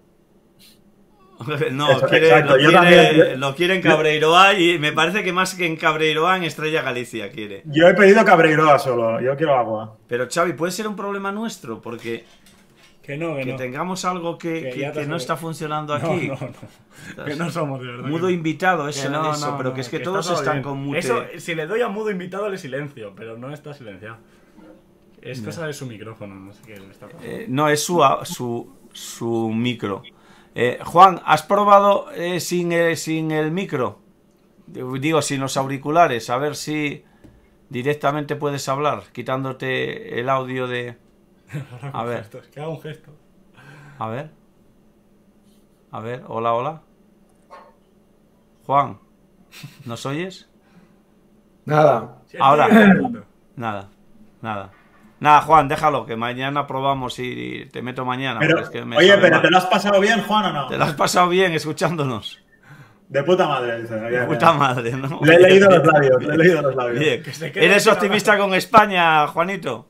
No, Eso, quiere, exacto, lo, quiere, también, lo quiere en Cabreiroa y me parece que más que en Cabreiroa, en Estrella Galicia quiere. Yo he pedido Cabreiroa solo, yo quiero agua. Pero Xavi, puede ser un problema nuestro porque que, no, que, que no. tengamos algo que, que, que, que no está funcionando aquí. No, no, no. Que no somos de verdad. Mudo invitado, eso, no, eso no, pero que es que, que todos están bien. Con mute. Eso, si le doy a mudo invitado le silencio, pero no está silenciado. Es cosa no. de su micrófono, no sé qué le está pasando. Eh, no, es su, su, su micro. Eh, Juan, ¿has probado eh, sin, eh, sin el micro? Digo, sin los auriculares, a ver si directamente puedes hablar, quitándote el audio de... A ver. Gestos, que haga un gesto. A ver. A ver, hola, hola. Juan, ¿nos oyes? Nada. Ahora. Nada, nada. Nada, Juan, déjalo, que mañana probamos y te meto mañana. Pero, es que me oye, pero mal. ¿te lo has pasado bien, Juan, o no? ¿Te lo has pasado bien escuchándonos? De puta madre, dice. De puta madre, ¿no? Le he leído los labios, le he leído los labios. Bien. ¿Eres optimista con España, Juanito?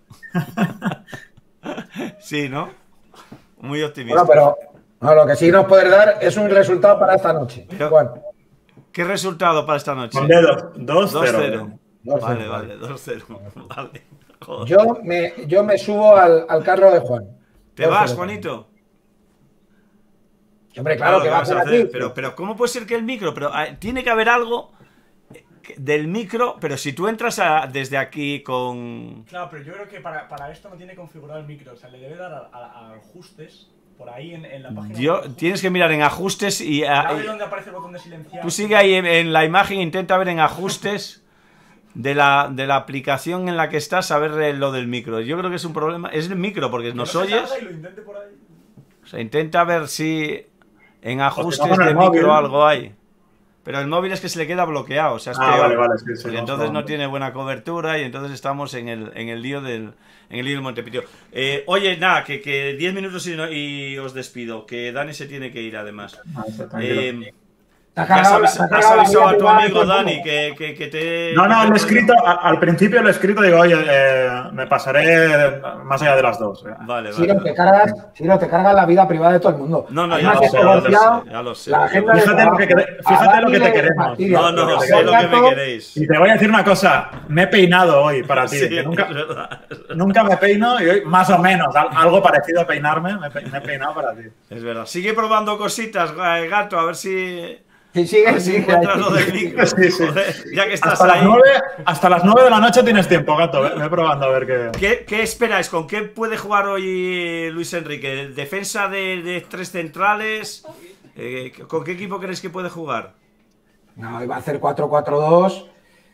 Sí, ¿no? Muy optimista. Bueno, pero no, lo que sí nos puedes dar es un resultado para esta noche. Pero, Juan. ¿Qué resultado para esta noche? dos cero. Vale, vale, dos cero. Vale. Joder. Yo me, yo me subo al, al carro de Juan. ¿Te vas, Juanito? Hombre, claro, claro que va a hacer aquí. Pero, pero, ¿cómo puede ser que el micro? Pero eh, tiene que haber algo del micro, pero si tú entras a, desde aquí con... Claro, pero yo creo que para, para esto no tiene configurado el micro. O sea, le debe dar a, a, a ajustes por ahí en, en la página. Yo, tienes que mirar en ajustes y... A, y, dónde aparece el botón de silenciar. Tú sigue ahí en, en la imagen, intenta ver en ajustes... De la, de la aplicación en la que estás a ver lo del micro. Yo creo que es un problema. Es el micro, porque nos no oyes. Y lo intente por ahí. O sea, intenta ver si en ajustes de micro móvil. Algo hay. Pero el móvil es que se le queda bloqueado. O sea, es ah, peor, vale, vale, sí, sí, y entonces no tiene buena cobertura y entonces estamos en el, en el lío del en el lío del Montepitio. Eh, oye, nada, que, que diez minutos y, no, y os despido. Que Dani se tiene que ir además. Ah, eh, Has avisado, has avisado a tu amigo Dani que, que, que te... No, no, que te le he escrito, al principio le he escrito, digo, oye, eh, me pasaré más allá de las dos. Eh. Vale, vale. Si no, te cargas, si no te cargas la vida privada de todo el mundo. No, no, ya lo, sé, ya, lo sé, ya lo sé. La fíjate de lo que, fíjate lo que te queremos. No, no, sé lo que me queréis. Y te voy a decir una cosa, me he peinado hoy para ti. Sí, que nunca, nunca me peino y hoy, más o menos, algo parecido a peinarme, me he peinado para ti. Es verdad. Sigue probando cositas, Gato, a ver si... Sí, sigue, A ver si sigue. encuentras lo del micro. Sí, sí. Joder, ya que estás Hasta las, ahí. nueve, hasta las nueve de la noche tienes tiempo, gato. Ve, ve probando a ver qué... ¿Qué, ¿Qué esperáis? ¿Con qué puede jugar hoy Luis Enrique? ¿Defensa de, de tres centrales? Eh, ¿Con qué equipo creéis que puede jugar? No, iba a hacer cuatro cuatro dos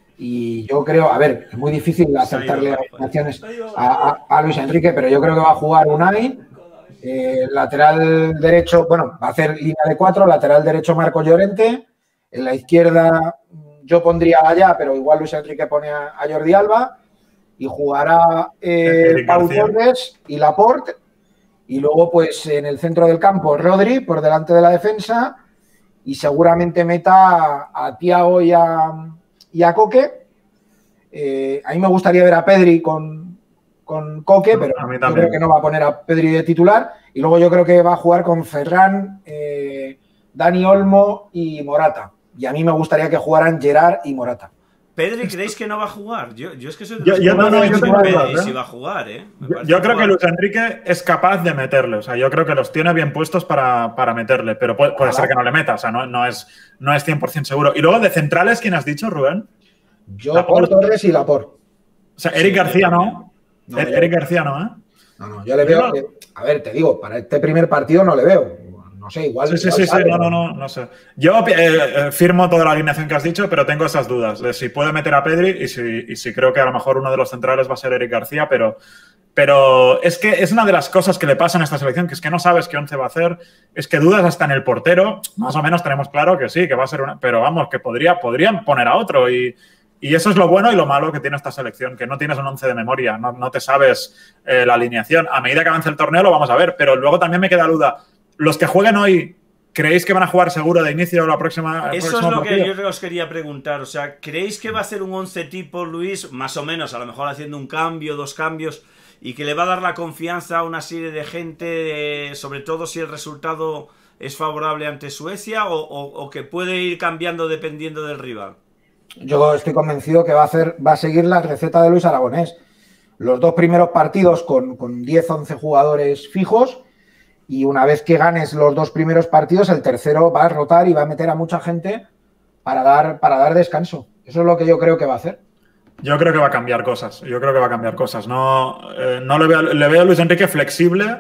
y yo creo, a ver, es muy difícil acertarle opciones a, a, a Luis Enrique, pero yo creo que va a jugar Unai, eh, lateral derecho, bueno, va a hacer línea de cuatro, lateral derecho Marco Llorente, en la izquierda yo pondría allá, pero igual Luis Enrique pone a, a Jordi Alba y jugará eh, Pau Torres y Laporte, y luego pues en el centro del campo Rodri por delante de la defensa. Y seguramente meta a, a Thiago y a, y a Coque. Eh, a mí me gustaría ver a Pedri con, con Coque, pero yo creo que no va a poner a Pedri de titular. Y luego yo creo que va a jugar con Ferran, eh, Dani Olmo y Morata. Y a mí me gustaría que jugaran Gerard y Morata. ¿Pedri creéis que no va a jugar? Yo, yo es que soy de yo, los yo, no, no, yo que tengo Pedri dudas, ¿eh? sí va a jugar, ¿eh? Yo, yo creo que Luis Enrique es capaz de meterle. O sea, yo creo que los tiene bien puestos para, para meterle, pero puede, puede ser que no le meta. O sea, no, no, es, no es cien por ciento seguro. Y luego de centrales, ¿quién has dicho, Rubén? Yo, Pau Torres y Laporte. O sea, Eric Sí, García no. no Eric yo, García no, ¿eh? No, no, yo le veo. No. Que, a ver, te digo, para este primer partido no le veo. No sé, igual. Sí, sí, igual sí, sabe, sí, no, no, no, no sé. Yo eh, eh, firmo toda la alineación que has dicho, pero tengo esas dudas de si puede meter a Pedri y si, y si creo que a lo mejor uno de los centrales va a ser Eric García, pero, pero es que es una de las cosas que le pasa en esta selección, que es que no sabes qué once va a hacer, es que dudas hasta en el portero, más o menos tenemos claro que sí, que va a ser una, pero vamos, que podría, podrían poner a otro y... Y eso es lo bueno y lo malo que tiene esta selección, que no tienes un once de memoria, no, no te sabes eh, la alineación. A medida que avance el torneo lo vamos a ver, pero luego también me queda duda. Los que jueguen hoy, ¿creéis que van a jugar seguro de inicio la próxima Eso es lo partido? que yo os quería preguntar. O sea, ¿creéis que va a ser un once tipo Luis, más o menos, a lo mejor haciendo un cambio, dos cambios, y que le va a dar la confianza a una serie de gente, eh, sobre todo si el resultado es favorable ante Suecia, o, o, o que puede ir cambiando dependiendo del rival? Yo estoy convencido que va a hacer, va a seguir la receta de Luis Aragonés. Los dos primeros partidos con, con diez, once jugadores fijos y una vez que ganes los dos primeros partidos, el tercero va a rotar y va a meter a mucha gente para dar, para dar descanso. Eso es lo que yo creo que va a hacer. Yo creo que va a cambiar cosas. Yo creo que va a cambiar cosas. No, eh, no le veo, le veo a Luis Enrique flexible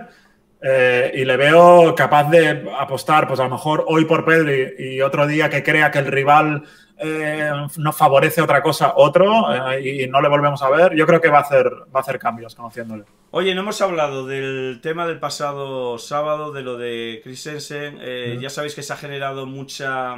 eh, y le veo capaz de apostar, pues a lo mejor hoy por Pedri y otro día que crea que el rival Eh, nos favorece otra cosa, otro, eh, y no le volvemos a ver. Yo creo que va a hacer, va a hacer cambios conociéndole. Oye, no hemos hablado del tema del pasado sábado, de lo de Christensen. Eh, mm. Ya sabéis que se ha generado mucha...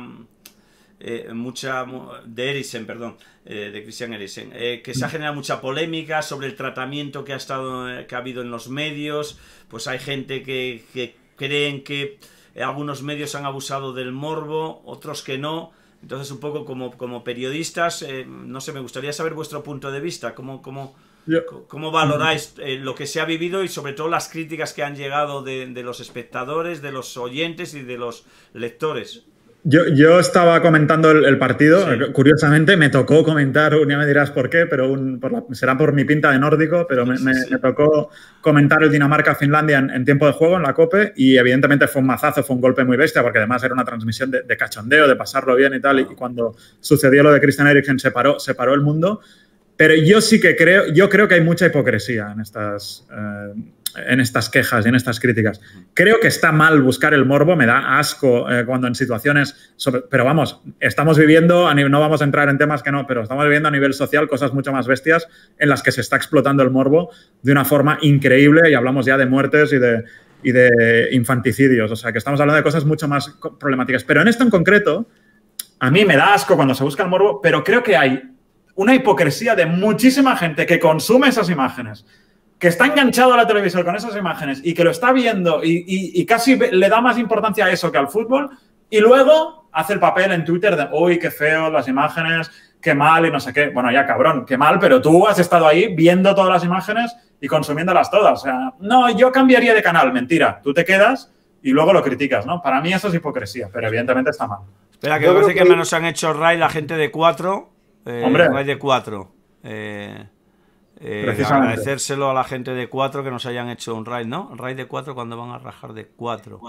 Eh, mucha... de Eriksen, perdón, eh, de Christian Eriksen, eh, que se ha generado mucha polémica sobre el tratamiento que ha, estado, que ha habido en los medios. Pues hay gente que, que creen que algunos medios han abusado del morbo, otros que no. Entonces, un poco como, como periodistas, eh, no sé, me gustaría saber vuestro punto de vista, cómo, cómo, yeah. cómo valoráis eh, lo que se ha vivido y sobre todo las críticas que han llegado de, de los espectadores, de los oyentes y de los lectores. Yo, yo estaba comentando el, el partido, sí. Curiosamente me tocó comentar, ya me dirás por qué, pero un, por la, será por mi pinta de nórdico, pero me, sí, me, sí. me tocó comentar el Dinamarca-Finlandia en, en tiempo de juego, en la COPE, y evidentemente fue un mazazo, fue un golpe muy bestia, porque además era una transmisión de, de cachondeo, de pasarlo bien y tal, y, y cuando sucedió lo de Christian Eriksen se paró, se paró el mundo. Pero yo sí que creo, yo creo que hay mucha hipocresía en estas, eh, en estas quejas y en estas críticas. Creo que está mal buscar el morbo, me da asco eh, cuando en situaciones... Sobre, pero vamos, estamos viviendo, a nivel, no vamos a entrar en temas que no, pero estamos viviendo a nivel social cosas mucho más bestias en las que se está explotando el morbo de una forma increíble y hablamos ya de muertes y de, y de infanticidios. O sea, que estamos hablando de cosas mucho más problemáticas. Pero en esto en concreto, a mí me da asco cuando se busca el morbo, pero creo que hay una hipocresía de muchísima gente que consume esas imágenes, que está enganchado a la televisión con esas imágenes y que lo está viendo y, y, y casi le da más importancia a eso que al fútbol, y luego hace el papel en Twitter de uy, qué feo las imágenes, qué mal y no sé qué. Bueno, ya cabrón, qué mal, pero tú has estado ahí viendo todas las imágenes y consumiéndolas todas. O sea, no, yo cambiaría de canal, mentira. Tú te quedas y luego lo criticas, ¿no? Para mí eso es hipocresía, pero evidentemente está mal. Espera, que me parece que nos han hecho raid la gente de cuatro. Eh, Hombre. Raid de cuatro. Eh, eh, agradecérselo a la gente de cuatro que nos hayan hecho un raid, ¿no? Raid de cuatro cuando van a rajar de cuatro.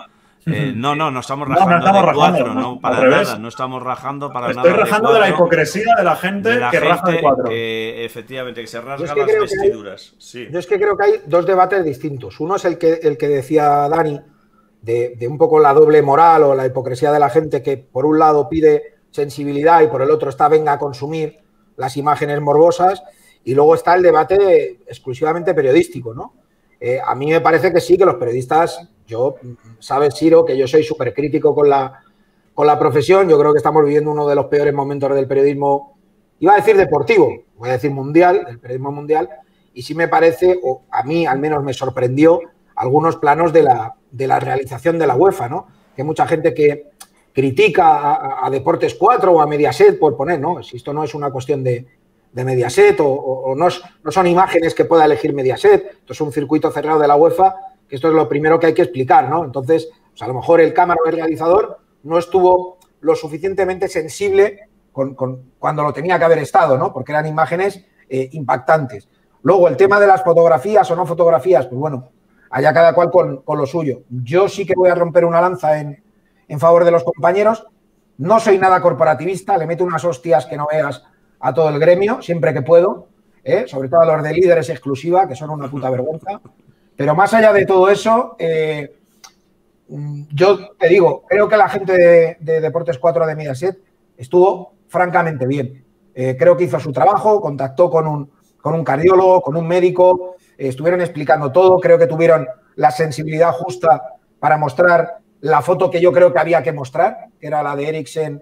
Eh, no, no, no estamos No, rajando no estamos de rajando, cuatro, no, no, al para revés. nada, no estamos rajando para Estoy nada. rajando de, de la cuatro, hipocresía de la gente de la que raja de gente cuatro. que efectivamente que se rasga es que las creo que hay- vestiduras. Sí. Yo es que creo que hay dos debates distintos. Uno es el que, el que decía Dani, de, de un poco la doble moral o la hipocresía de la gente que por un lado pide sensibilidad y por el otro está venga a consumir las imágenes morbosas, y luego está el debate exclusivamente periodístico, ¿no? Eh, a mí me parece que sí, que los periodistas, yo, sabes, Siro, que yo soy súper crítico con la, con la profesión, yo creo que estamos viviendo uno de los peores momentos del periodismo, iba a decir deportivo, voy a decir mundial, del periodismo mundial, y sí me parece, o a mí al menos me sorprendió, algunos planos de la, de la realización de la UEFA, ¿no? Que hay mucha gente que critica a, a Deportes cuatro o a Mediaset por poner, ¿no? Si esto no es una cuestión de, de Mediaset o, o, o no, es, no son imágenes que pueda elegir Mediaset, esto es un circuito cerrado de la UEFA, que esto es lo primero que hay que explicar, ¿no? Entonces, pues a lo mejor el cámara o el realizador no estuvo lo suficientemente sensible con, con, cuando lo tenía que haber estado, ¿no? Porque eran imágenes eh, impactantes. Luego, el tema de las fotografías o no fotografías, pues bueno, allá cada cual con, con lo suyo. Yo sí que voy a romper una lanza en, en favor de los compañeros. No soy nada corporativista, le meto unas hostias que no veas a todo el gremio, siempre que puedo, ¿eh? Sobre todo a los de líderes exclusiva, que son una puta vergüenza. Pero más allá de todo eso, eh, yo te digo, creo que la gente de, de Deportes cuatro de Mediaset estuvo francamente bien. Eh, creo que hizo su trabajo, contactó con un, con un cardiólogo, con un médico, eh, estuvieron explicando todo, creo que tuvieron la sensibilidad justa para mostrar la foto que yo creo que había que mostrar, que era la de Eriksen,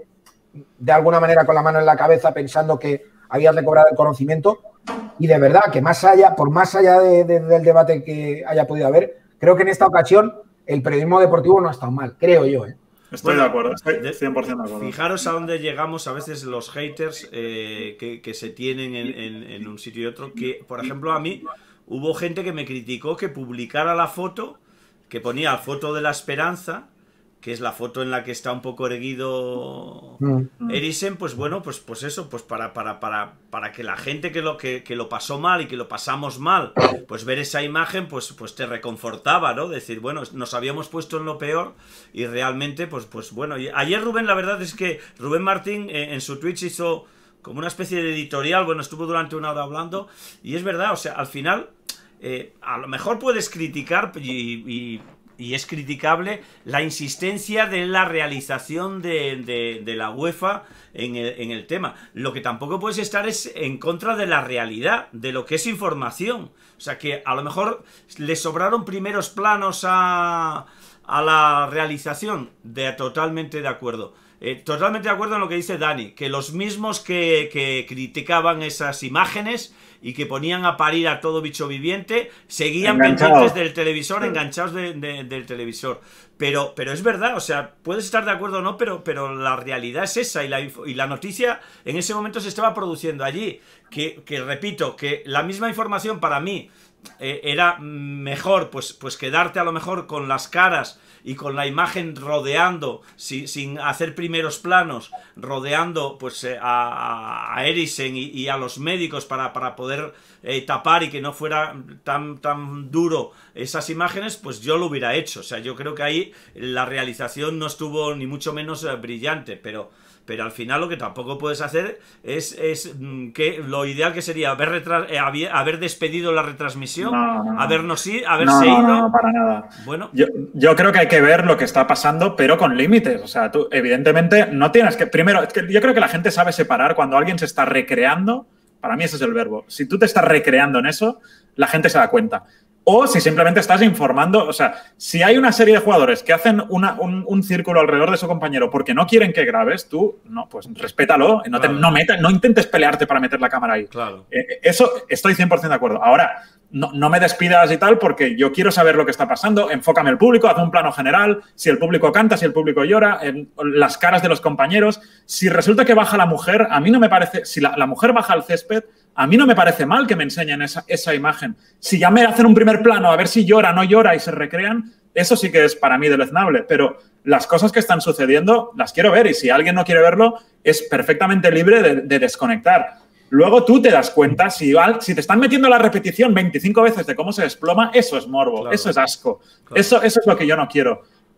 de alguna manera con la mano en la cabeza, pensando que había recobrado el conocimiento. Y de verdad que más allá, por más allá de, de, del debate que haya podido haber, creo que en esta ocasión el periodismo deportivo no ha estado mal, creo yo, ¿eh? Estoy Bueno, de acuerdo, estoy de- cien por ciento de acuerdo. Fijaros a dónde llegamos a veces los haters eh, que, que se tienen en, en- en un sitio y otro. Que, por ejemplo, a mí hubo gente que me criticó que publicara la foto, que ponía la foto de la esperanza, que es la foto en la que está un poco erguido Mm. Eriksen, pues bueno, pues, pues eso, pues para, para, para, para que la gente que lo, que, que lo pasó mal y que lo pasamos mal, pues ver esa imagen, pues, pues te reconfortaba, ¿no? Decir, bueno, nos habíamos puesto en lo peor y realmente, pues, pues bueno. Y ayer Rubén, la verdad es que Rubén Martín eh, en su Twitch hizo como una especie de editorial, bueno, estuvo durante una hora hablando, y es verdad, o sea, al final, eh, a lo mejor puedes criticar y... y y es criticable la insistencia de la realización de, de, de la UEFA en el, en el tema. Lo que tampoco puedes estar es en contra de la realidad, de lo que es información. O sea que a lo mejor le sobraron primeros planos a, a la realización. De, totalmente de acuerdo. Eh, totalmente de acuerdo en lo que dice Dani, que los mismos que, que criticaban esas imágenes y que ponían a parir a todo bicho viviente, seguían Enganchado. pendientes del televisor, Sí. enganchados de, de, del televisor. Pero, pero es verdad, o sea, puedes estar de acuerdo o no, pero, pero la realidad es esa, y la, y la noticia en ese momento se estaba produciendo allí. Que, que repito, que la misma información para mí eh, era mejor, pues, pues quedarte a lo mejor con las caras y con la imagen rodeando, si, sin hacer primeros planos, rodeando pues eh, a, a Eriksen y, y a los médicos para, para poder eh, tapar y que no fuera tan, tan duro esas imágenes, pues yo lo hubiera hecho. O sea, yo creo que ahí la realización no estuvo ni mucho menos eh, brillante, pero... Pero al final lo que tampoco puedes hacer es, es mm, que lo ideal que sería haber, retra- eh, habi- haber despedido la retransmisión, No, no, no. habernos i- No, haberse no, ido. no, no, para nada. Bueno, Yo, yo creo que hay que ver lo que está pasando, pero con límites. O sea, tú, evidentemente, no tienes que. Primero, es que yo creo que la gente sabe separar cuando alguien se está recreando. Para mí, ese es el verbo. Si tú te estás recreando en eso, la gente se da cuenta. O si simplemente estás informando. O sea, si hay una serie de jugadores que hacen una, un, un círculo alrededor de su compañero porque no quieren que grabes, tú, no, pues respétalo. No, te, Claro. no, metas, no intentes pelearte para meter la cámara ahí. claro. Eh, Eso estoy cien por ciento de acuerdo. Ahora, no, no me despidas y tal porque yo quiero saber lo que está pasando. Enfócame el público, haz un plano general. Si el público canta, si el público llora, en las caras de los compañeros. Si resulta que baja la mujer, a mí no me parece... Si la, la mujer baja al césped, a mí no me parece mal que me enseñen esa, esa imagen. Si ya me hacen un primer plano a ver si llora, no llora y se recrean, eso sí que es para mí deleznable. Pero las cosas que están sucediendo las quiero ver y si alguien no quiere verlo, es perfectamente libre de, de desconectar. Luego tú te das cuenta, si, si te están metiendo la repetición veinticinco veces de cómo se desploma, eso es morbo, Claro. eso es asco. Claro. Eso, eso es lo que yo no quiero.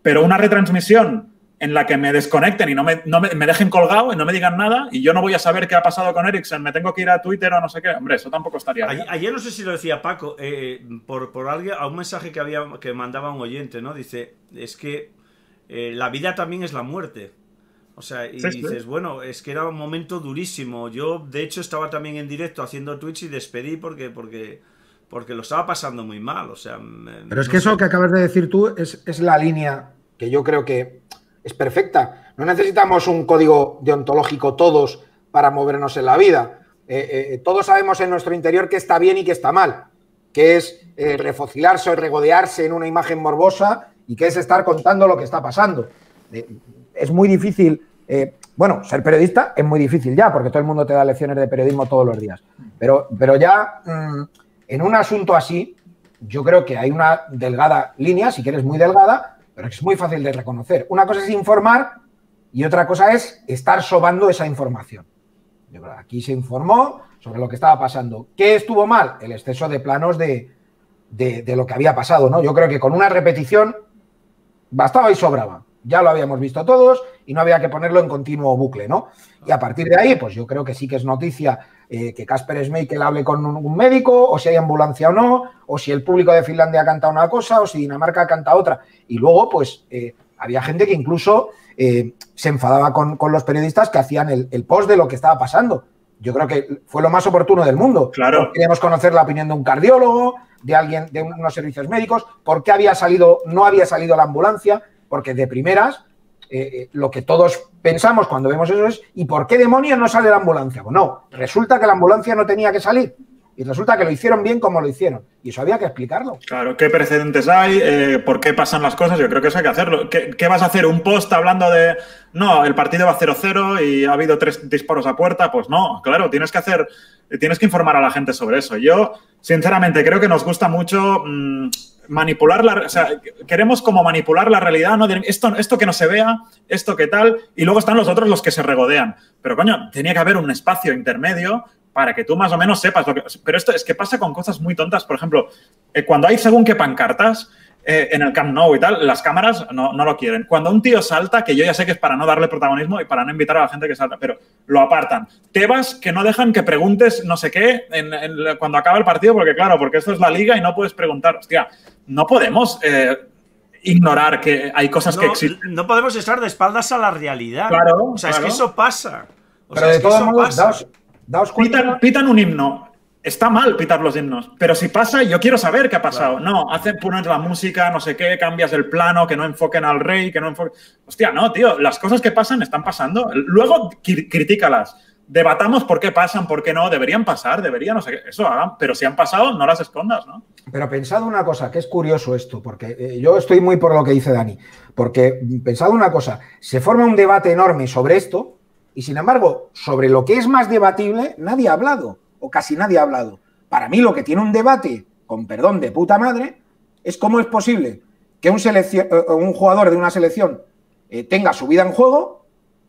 pero una retransmisión en la que me desconecten y no me, no me, me dejen colgado y no me digan nada y yo no voy a saber qué ha pasado con Eriksen, me tengo que ir a Twitter o no sé qué, hombre, eso tampoco estaría bien. Ayer, ayer no sé si lo decía Paco, eh, por, por alguien, a un mensaje que había que mandaba un oyente, ¿no? Dice, es que eh, la vida también es la muerte. O sea, y sí, dices, sí. bueno, es que era un momento durísimo. Yo, de hecho, estaba también en directo haciendo Twitch y despedí porque, porque, porque lo estaba pasando muy mal. O sea, pero es no que sé. Eso que acabas de decir tú es, es la línea que yo creo que es perfecta. No necesitamos un código deontológico todos para movernos en la vida. Eh, eh, todos sabemos en nuestro interior qué está bien y qué está mal, que es eh, refocilarse o regodearse en una imagen morbosa y que es estar contando lo que está pasando. Eh, es muy difícil, eh, bueno, ser periodista es muy difícil ya, porque todo el mundo te da lecciones de periodismo todos los días. Pero, pero ya mmm, en un asunto así, yo creo que hay una delgada línea, si quieres muy delgada, pero es muy fácil de reconocer. Una cosa es informar y otra cosa es estar sobando esa información. Yo creo que aquí se informó sobre lo que estaba pasando. ¿Qué estuvo mal? El exceso de planos de, de, de lo que había pasado, ¿no? Yo creo que con una repetición bastaba y sobraba. Ya lo habíamos visto todos y no había que ponerlo en continuo bucle, ¿no? Y a partir de ahí, pues yo creo que sí que es noticia eh, que Kasper Schmeichel hable con un, un médico, o si hay ambulancia o no, o si el público de Finlandia canta una cosa, o si Dinamarca canta otra. Y luego, pues, eh, había gente que incluso eh, se enfadaba con, con los periodistas que hacían el, el post de lo que estaba pasando. Yo creo que fue lo más oportuno del mundo. Claro. Queríamos conocer la opinión de un cardiólogo, de alguien, de unos servicios médicos, por qué había salido, no había salido la ambulancia. Porque de primeras, eh, lo que todos pensamos cuando vemos eso es ¿y por qué demonios no sale la ambulancia? Bueno, resulta que la ambulancia no tenía que salir y resulta que lo hicieron bien como lo hicieron y eso había que explicarlo. Claro, ¿qué precedentes hay? Eh, ¿Por qué pasan las cosas? Yo creo que eso hay que hacerlo. ¿Qué, qué vas a hacer? ¿Un post hablando de no, el partido va cero cero y ha habido tres disparos a puerta? Pues no, claro, tienes que hacer, tienes que informar a la gente sobre eso. Yo, sinceramente, creo que nos gusta mucho... Mmm, manipular la, o sea, queremos como manipular la realidad, ¿no? Esto, esto que no se vea, esto que tal, y luego están los otros los que se regodean. Pero, coño, tenía que haber un espacio intermedio para que tú más o menos sepas lo que... Pero esto es que pasa con cosas muy tontas. Por ejemplo, eh, cuando hay según qué pancartas eh, en el Camp Nou y tal, las cámaras no, no lo quieren. Cuando un tío salta, que yo ya sé que es para no darle protagonismo y para no invitar a la gente que salta, pero lo apartan. Tebas que no dejan que preguntes no sé qué en, en, cuando acaba el partido, porque claro, porque esto es la liga y no puedes preguntar. Hostia, no podemos eh, ignorar que hay cosas no, que existen. No podemos estar de espaldas a la realidad. Claro, o sea, claro. Es que eso pasa. O pero sea, de es que todos eso modos, pasa. daos, daos cuenta... Pitan, pitan un himno. Está mal pitar los himnos, pero si pasa, yo quiero saber qué ha pasado. Claro. No, hacen poner la música, no sé qué, cambias el plano, que no enfoquen al rey, que no enfoquen... Hostia, no, tío, las cosas que pasan están pasando. Luego critícalas. Debatamos por qué pasan, por qué no. Deberían pasar, deberían, no sé qué. Eso hagan, pero si han pasado, no las escondas, ¿no? Pero pensad una cosa, que es curioso esto, porque eh, yo estoy muy por lo que dice Dani, porque pensad una cosa, se forma un debate enorme sobre esto y, sin embargo, sobre lo que es más debatible, nadie ha hablado. O casi nadie ha hablado. Para mí lo que tiene un debate, con perdón de puta madre, es cómo es posible que un, selección, eh, un jugador de una selección eh, tenga su vida en juego,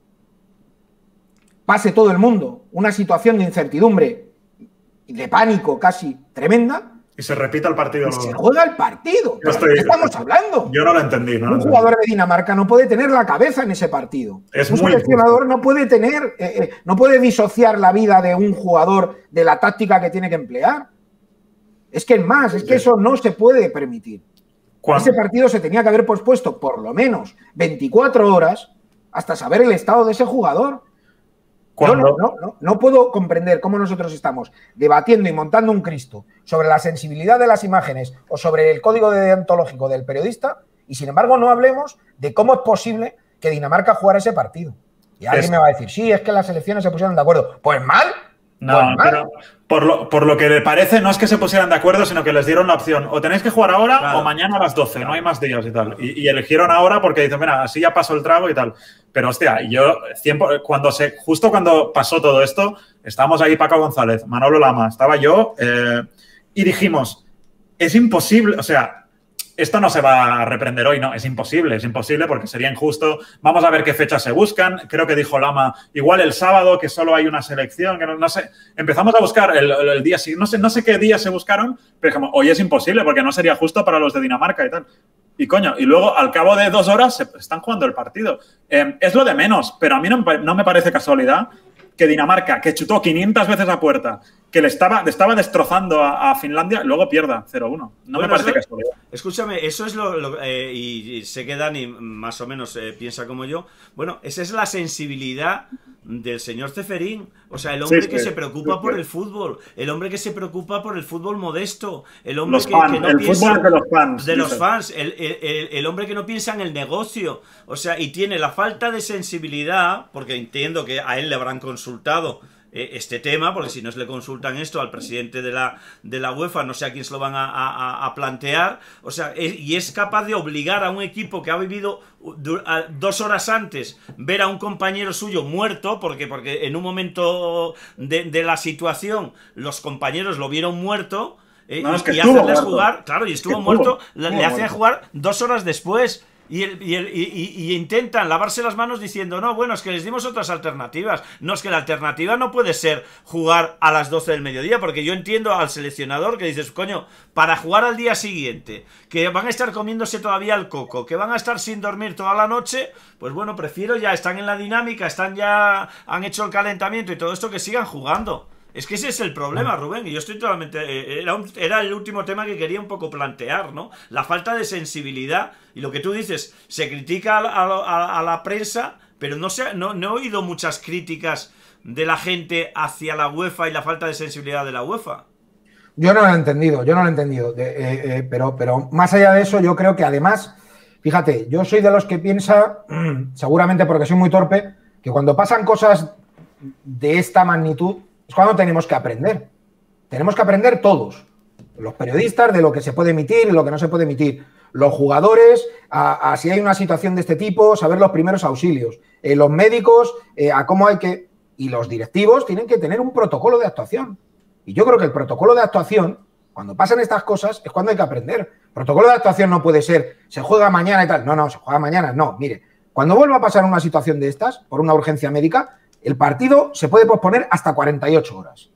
pase todo el mundo una situación de incertidumbre, de pánico casi tremenda, y se repita el partido. Y se juega el partido. Yo estoy, ¿De qué estamos hablando? Yo no lo entendí. No un lo jugador entendí. de Dinamarca no puede tener la cabeza en ese partido. Es un muy seleccionador justo. no puede tener, eh, eh, no puede disociar la vida de un jugador de la táctica que tiene que emplear. Es que es más, es que eso no se puede permitir. ¿Cuándo? Ese partido se tenía que haber pospuesto por lo menos veinticuatro horas hasta saber el estado de ese jugador. Yo no, no, no, no puedo comprender cómo nosotros estamos debatiendo y montando un Cristo sobre la sensibilidad de las imágenes o sobre el código deontológico del periodista y, sin embargo, no hablemos de cómo es posible que Dinamarca jugara ese partido. Y alguien es... me va a decir, sí, es que las selecciones se pusieron de acuerdo. Pues mal. No, pues mal. Pero por lo, por lo que le parece, no es que se pusieran de acuerdo, sino que les dieron la opción. O tenéis que jugar ahora claro. o mañana a las doce. Claro. No hay más días y tal. Y, y eligieron ahora porque dicen, mira, así ya pasó el trago y tal. Pero, hostia, yo, cuando se, justo cuando pasó todo esto, estábamos ahí Paco González, Manolo Lama, estaba yo, eh, y dijimos, es imposible, o sea, esto no se va a reprender hoy, no, es imposible, es imposible porque sería injusto. Vamos a ver qué fechas se buscan. Creo que dijo Lama, igual el sábado, que solo hay una selección, que no, no sé. Empezamos a buscar el, el, el día, no sé, no sé qué día se buscaron, pero dijimos, hoy es imposible porque no sería justo para los de Dinamarca y tal. Y coño, y luego al cabo de dos horas se están jugando el partido. Eh, es lo de menos, pero a mí no, no me parece casualidad que Dinamarca, que chutó quinientas veces a puerta, que le estaba, le estaba destrozando a, a Finlandia, luego pierda cero uno. No bueno, me parece eso, casualidad. Escúchame, eso es lo... lo eh, y, y sé que Dani más o menos eh, piensa como yo. Bueno, esa es la sensibilidad del señor Ceferín. O sea, el hombre sí, que sí, se preocupa sí, sí. por el fútbol, el hombre que se preocupa por el fútbol modesto, el hombre los que, fans, que no el piensa... fútbol de los fans. De los fans, el, el, el hombre que no piensa en el negocio. O sea, y tiene la falta de sensibilidad, porque entiendo que a él le habrán consultado este tema, porque si no se le consultan esto al presidente de la, de la UEFA, no sé a quién se lo van a, a, a plantear, o sea, es, y es capaz de obligar a un equipo que ha vivido dos horas antes ver a un compañero suyo muerto, porque, porque en un momento de, de la situación los compañeros lo vieron muerto, eh, no, es que y hacerles muerto. jugar, claro, y estuvo es que muerto, estuvo, le, le hacen jugar dos horas después. Y, el, y, el, y, y, y intentan lavarse las manos diciendo, no, bueno, es que les dimos otras alternativas. No, es que la alternativa no puede ser jugar a las doce del mediodía, porque yo entiendo al seleccionador que dices, coño, para jugar al día siguiente, que van a estar comiéndose todavía el coco, que van a estar sin dormir toda la noche, pues bueno, prefiero ya, están en la dinámica, están ya, han hecho el calentamiento y todo esto, que sigan jugando. Es que ese es el problema, Rubén, y yo estoy totalmente... Era, un, era el último tema que quería un poco plantear, ¿no? La falta de sensibilidad, y lo que tú dices, se critica a, a, a la prensa, pero no, se, no, no he oído muchas críticas de la gente hacia la UEFA y la falta de sensibilidad de la UEFA. Yo no lo he entendido, yo no lo he entendido, de, eh, eh, pero, pero más allá de eso, yo creo que además, fíjate, yo soy de los que piensa, seguramente porque soy muy torpe, que cuando pasan cosas de esta magnitud, es cuando tenemos que aprender. Tenemos que aprender todos. Los periodistas de lo que se puede emitir y lo que no se puede emitir. Los jugadores, a, a si hay una situación de este tipo, saber los primeros auxilios. Eh, los médicos, eh, a cómo hay que... Y los directivos tienen que tener un protocolo de actuación. Y yo creo que el protocolo de actuación, cuando pasan estas cosas, es cuando hay que aprender. El protocolo de actuación no puede ser, se juega mañana y tal. No, no, se juega mañana. No, mire, cuando vuelva a pasar una situación de estas, por una urgencia médica, el partido se puede posponer hasta cuarenta y ocho horas.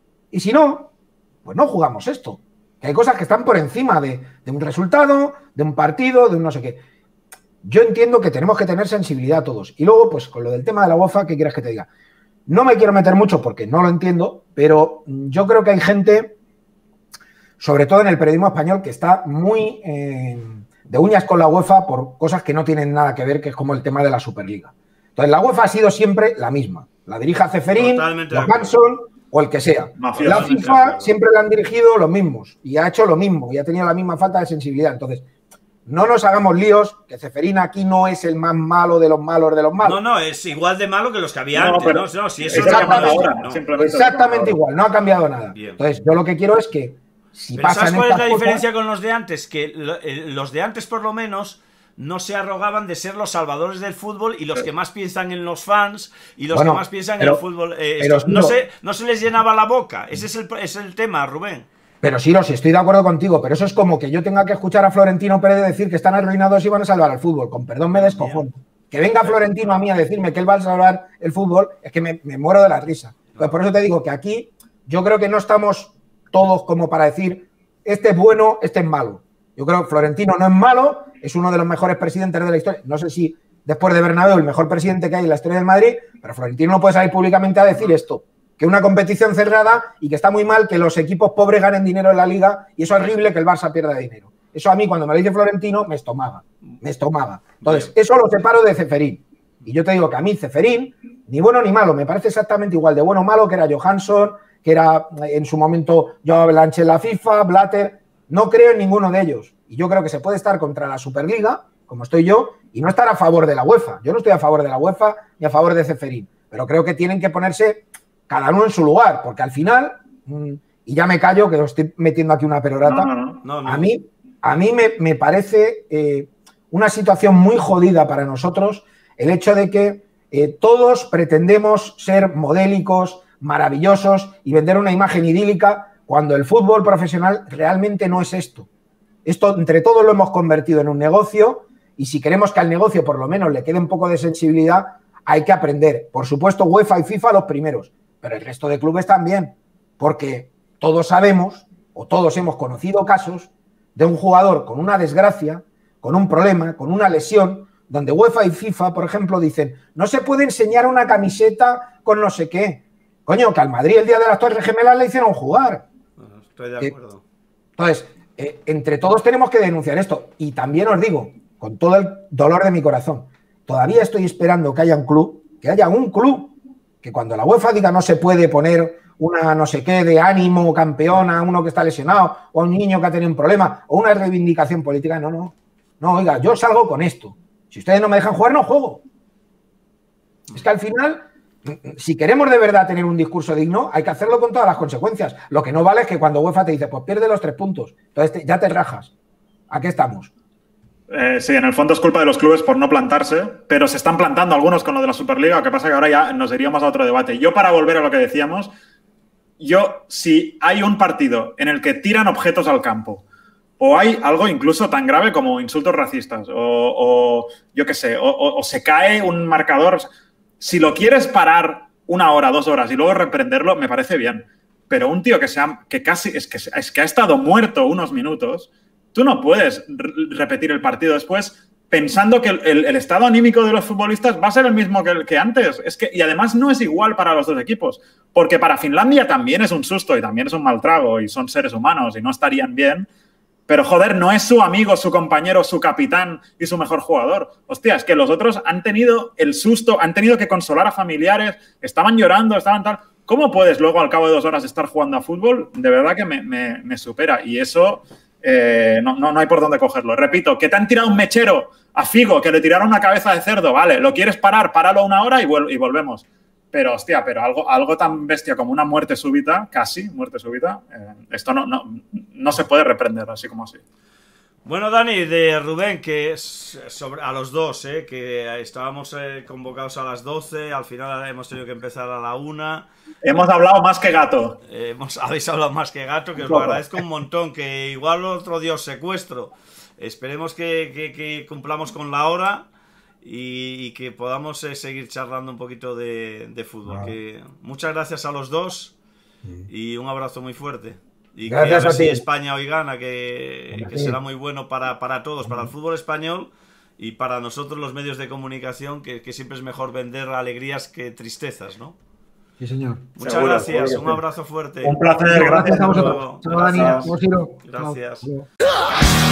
Y si no, pues no jugamos esto. Que hay cosas que están por encima de, de un resultado, de un partido, de un no sé qué. Yo entiendo que tenemos que tener sensibilidad todos. Y luego, pues con lo del tema de la UEFA, ¿qué quieres que te diga? No me quiero meter mucho porque no lo entiendo, pero yo creo que hay gente, sobre todo en el periodismo español, que está muy eh, de uñas con la UEFA por cosas que no tienen nada que ver, que es como el tema de la Superliga. Entonces, la UEFA ha sido siempre la misma. La dirija Ceferín, Johansson o el que sea. Mafioso, la FIFA siempre la han dirigido los mismos y ha hecho lo mismo y ha tenido la misma falta de sensibilidad. Entonces, no nos hagamos líos, que Ceferín aquí no es el más malo de los malos de los malos. No, no, es igual de malo que los que había no, antes. Pero, no, no, si eso exactamente, no ahora, no. exactamente igual, no ha cambiado nada. Bien. Entonces, yo lo que quiero es que si pero pasan ¿sabes cuál es la cosas, diferencia con los de antes? Que los de antes, por lo menos, no se arrogaban de ser los salvadores del fútbol y los que más piensan en los fans y los bueno, que más piensan pero, en el fútbol. Eh, pero, no, se, no se les llenaba la boca. Ese es el, es el tema, Rubén. Pero sí, sí, estoy de acuerdo contigo, pero eso es como que yo tenga que escuchar a Florentino Pérez decir que están arruinados y van a salvar al fútbol. Con perdón me descojono. Que venga Florentino a mí a decirme que él va a salvar el fútbol, es que me, me muero de la risa. Pues por eso te digo que aquí yo creo que no estamos todos como para decir este es bueno, este es malo. Yo creo que Florentino no es malo, es uno de los mejores presidentes de la historia. No sé si después de Bernabéu el mejor presidente que hay en la historia del Madrid, pero Florentino no puede salir públicamente a decir esto. Que una competición cerrada y que está muy mal que los equipos pobres ganen dinero en la liga y eso es horrible que el Barça pierda dinero. Eso a mí cuando me lo dice Florentino me estomaba, me estomaba. Entonces, eso lo separo de Ceferín. Y yo te digo que a mí Ceferín, ni bueno ni malo, me parece exactamente igual de bueno o malo que era Johansson, que era en su momento Joao Blanche en la FIFA, Blatter. No creo en ninguno de ellos. Y yo creo que se puede estar contra la Superliga, como estoy yo, y no estar a favor de la UEFA. Yo no estoy a favor de la UEFA ni a favor de Ceferín, pero creo que tienen que ponerse cada uno en su lugar, porque al final, y ya me callo, que os estoy metiendo aquí una perorata, no, no, no, no. a mí, a mí me, me parece eh, una situación muy jodida para nosotros el hecho de que eh, todos pretendemos ser modélicos, maravillosos y vender una imagen idílica cuando el fútbol profesional realmente no es esto. Esto entre todos lo hemos convertido en un negocio y si queremos que al negocio por lo menos le quede un poco de sensibilidad, hay que aprender. Por supuesto, UEFA y FIFA los primeros, pero el resto de clubes también, porque todos sabemos o todos hemos conocido casos de un jugador con una desgracia, con un problema, con una lesión, donde UEFA y FIFA, por ejemplo, dicen, no se puede enseñar una camiseta con no sé qué. Coño, que al Madrid el día de las Torres Gemelas le hicieron jugar. Bueno, estoy de acuerdo. Entonces, eh, entre todos tenemos que denunciar esto. Y también os digo, con todo el dolor de mi corazón, todavía estoy esperando que haya un club, que haya un club, que cuando la UEFA diga no se puede poner una no sé qué de ánimo campeona a uno que está lesionado, o a un niño que ha tenido un problema, o una reivindicación política, no, no. No, oiga, yo salgo con esto. Si ustedes no me dejan jugar, no juego. Es que al final, si queremos de verdad tener un discurso digno, hay que hacerlo con todas las consecuencias. Lo que no vale es que cuando UEFA te dice, pues pierde los tres puntos, entonces te, ya te rajas. ¿A qué estamos? Eh, sí, en el fondo es culpa de los clubes por no plantarse, pero se están plantando algunos con lo de la Superliga, lo que pasa que ahora ya nos iríamos a otro debate. Yo, para volver a lo que decíamos, yo, si hay un partido en el que tiran objetos al campo, o hay algo incluso tan grave como insultos racistas, o, o yo qué sé, o, o, o se cae un marcador, si lo quieres parar una hora, dos horas y luego reprenderlo, me parece bien. Pero un tío que, se ha, que casi es que, es que ha estado muerto unos minutos, tú no puedes repetir el partido después pensando que el, el, el estado anímico de los futbolistas va a ser el mismo que, que antes. Es que, y además no es igual para los dos equipos, porque para Finlandia también es un susto y también es un mal trago y son seres humanos y no estarían bien. Pero, joder, no es su amigo, su compañero, su capitán y su mejor jugador. Hostia, es que los otros han tenido el susto, han tenido que consolar a familiares, estaban llorando, estaban tal... ¿Cómo puedes luego, al cabo de dos horas, estar jugando a fútbol? De verdad que me, me, me supera. Y eso eh, no, no, no hay por dónde cogerlo. Repito, que te han tirado un mechero a Figo, que le tiraron una cabeza de cerdo. Vale, lo quieres parar, páralo una hora y, vuel y volvemos. Pero, hostia, pero algo, algo tan bestia como una muerte súbita, casi muerte súbita, eh, esto no, no, no se puede reprender así como así. Bueno, Dani, de Rubén, que es sobre, a los dos, eh, que estábamos eh, convocados a las doce, al final hemos tenido que empezar a la una. Hemos hablado más que gato. Eh, hemos, habéis hablado más que gato, que os lo agradezco un montón, que igual otro día os secuestro. Esperemos que, que, que cumplamos con la hora y, y que podamos eh, seguir charlando un poquito de, de fútbol. Que, muchas gracias a los dos y un abrazo muy fuerte. Y gracias que a ver a si España hoy gana, que, que será muy bueno para, para todos, para el fútbol español y para nosotros los medios de comunicación, que, que siempre es mejor vender alegrías que tristezas, ¿no? Sí, señor. Muchas seguro, gracias, seguro. Un abrazo fuerte. Un placer, gracias, gracias a vosotros. Gracias. Chao, Dani. Gracias. Gracias.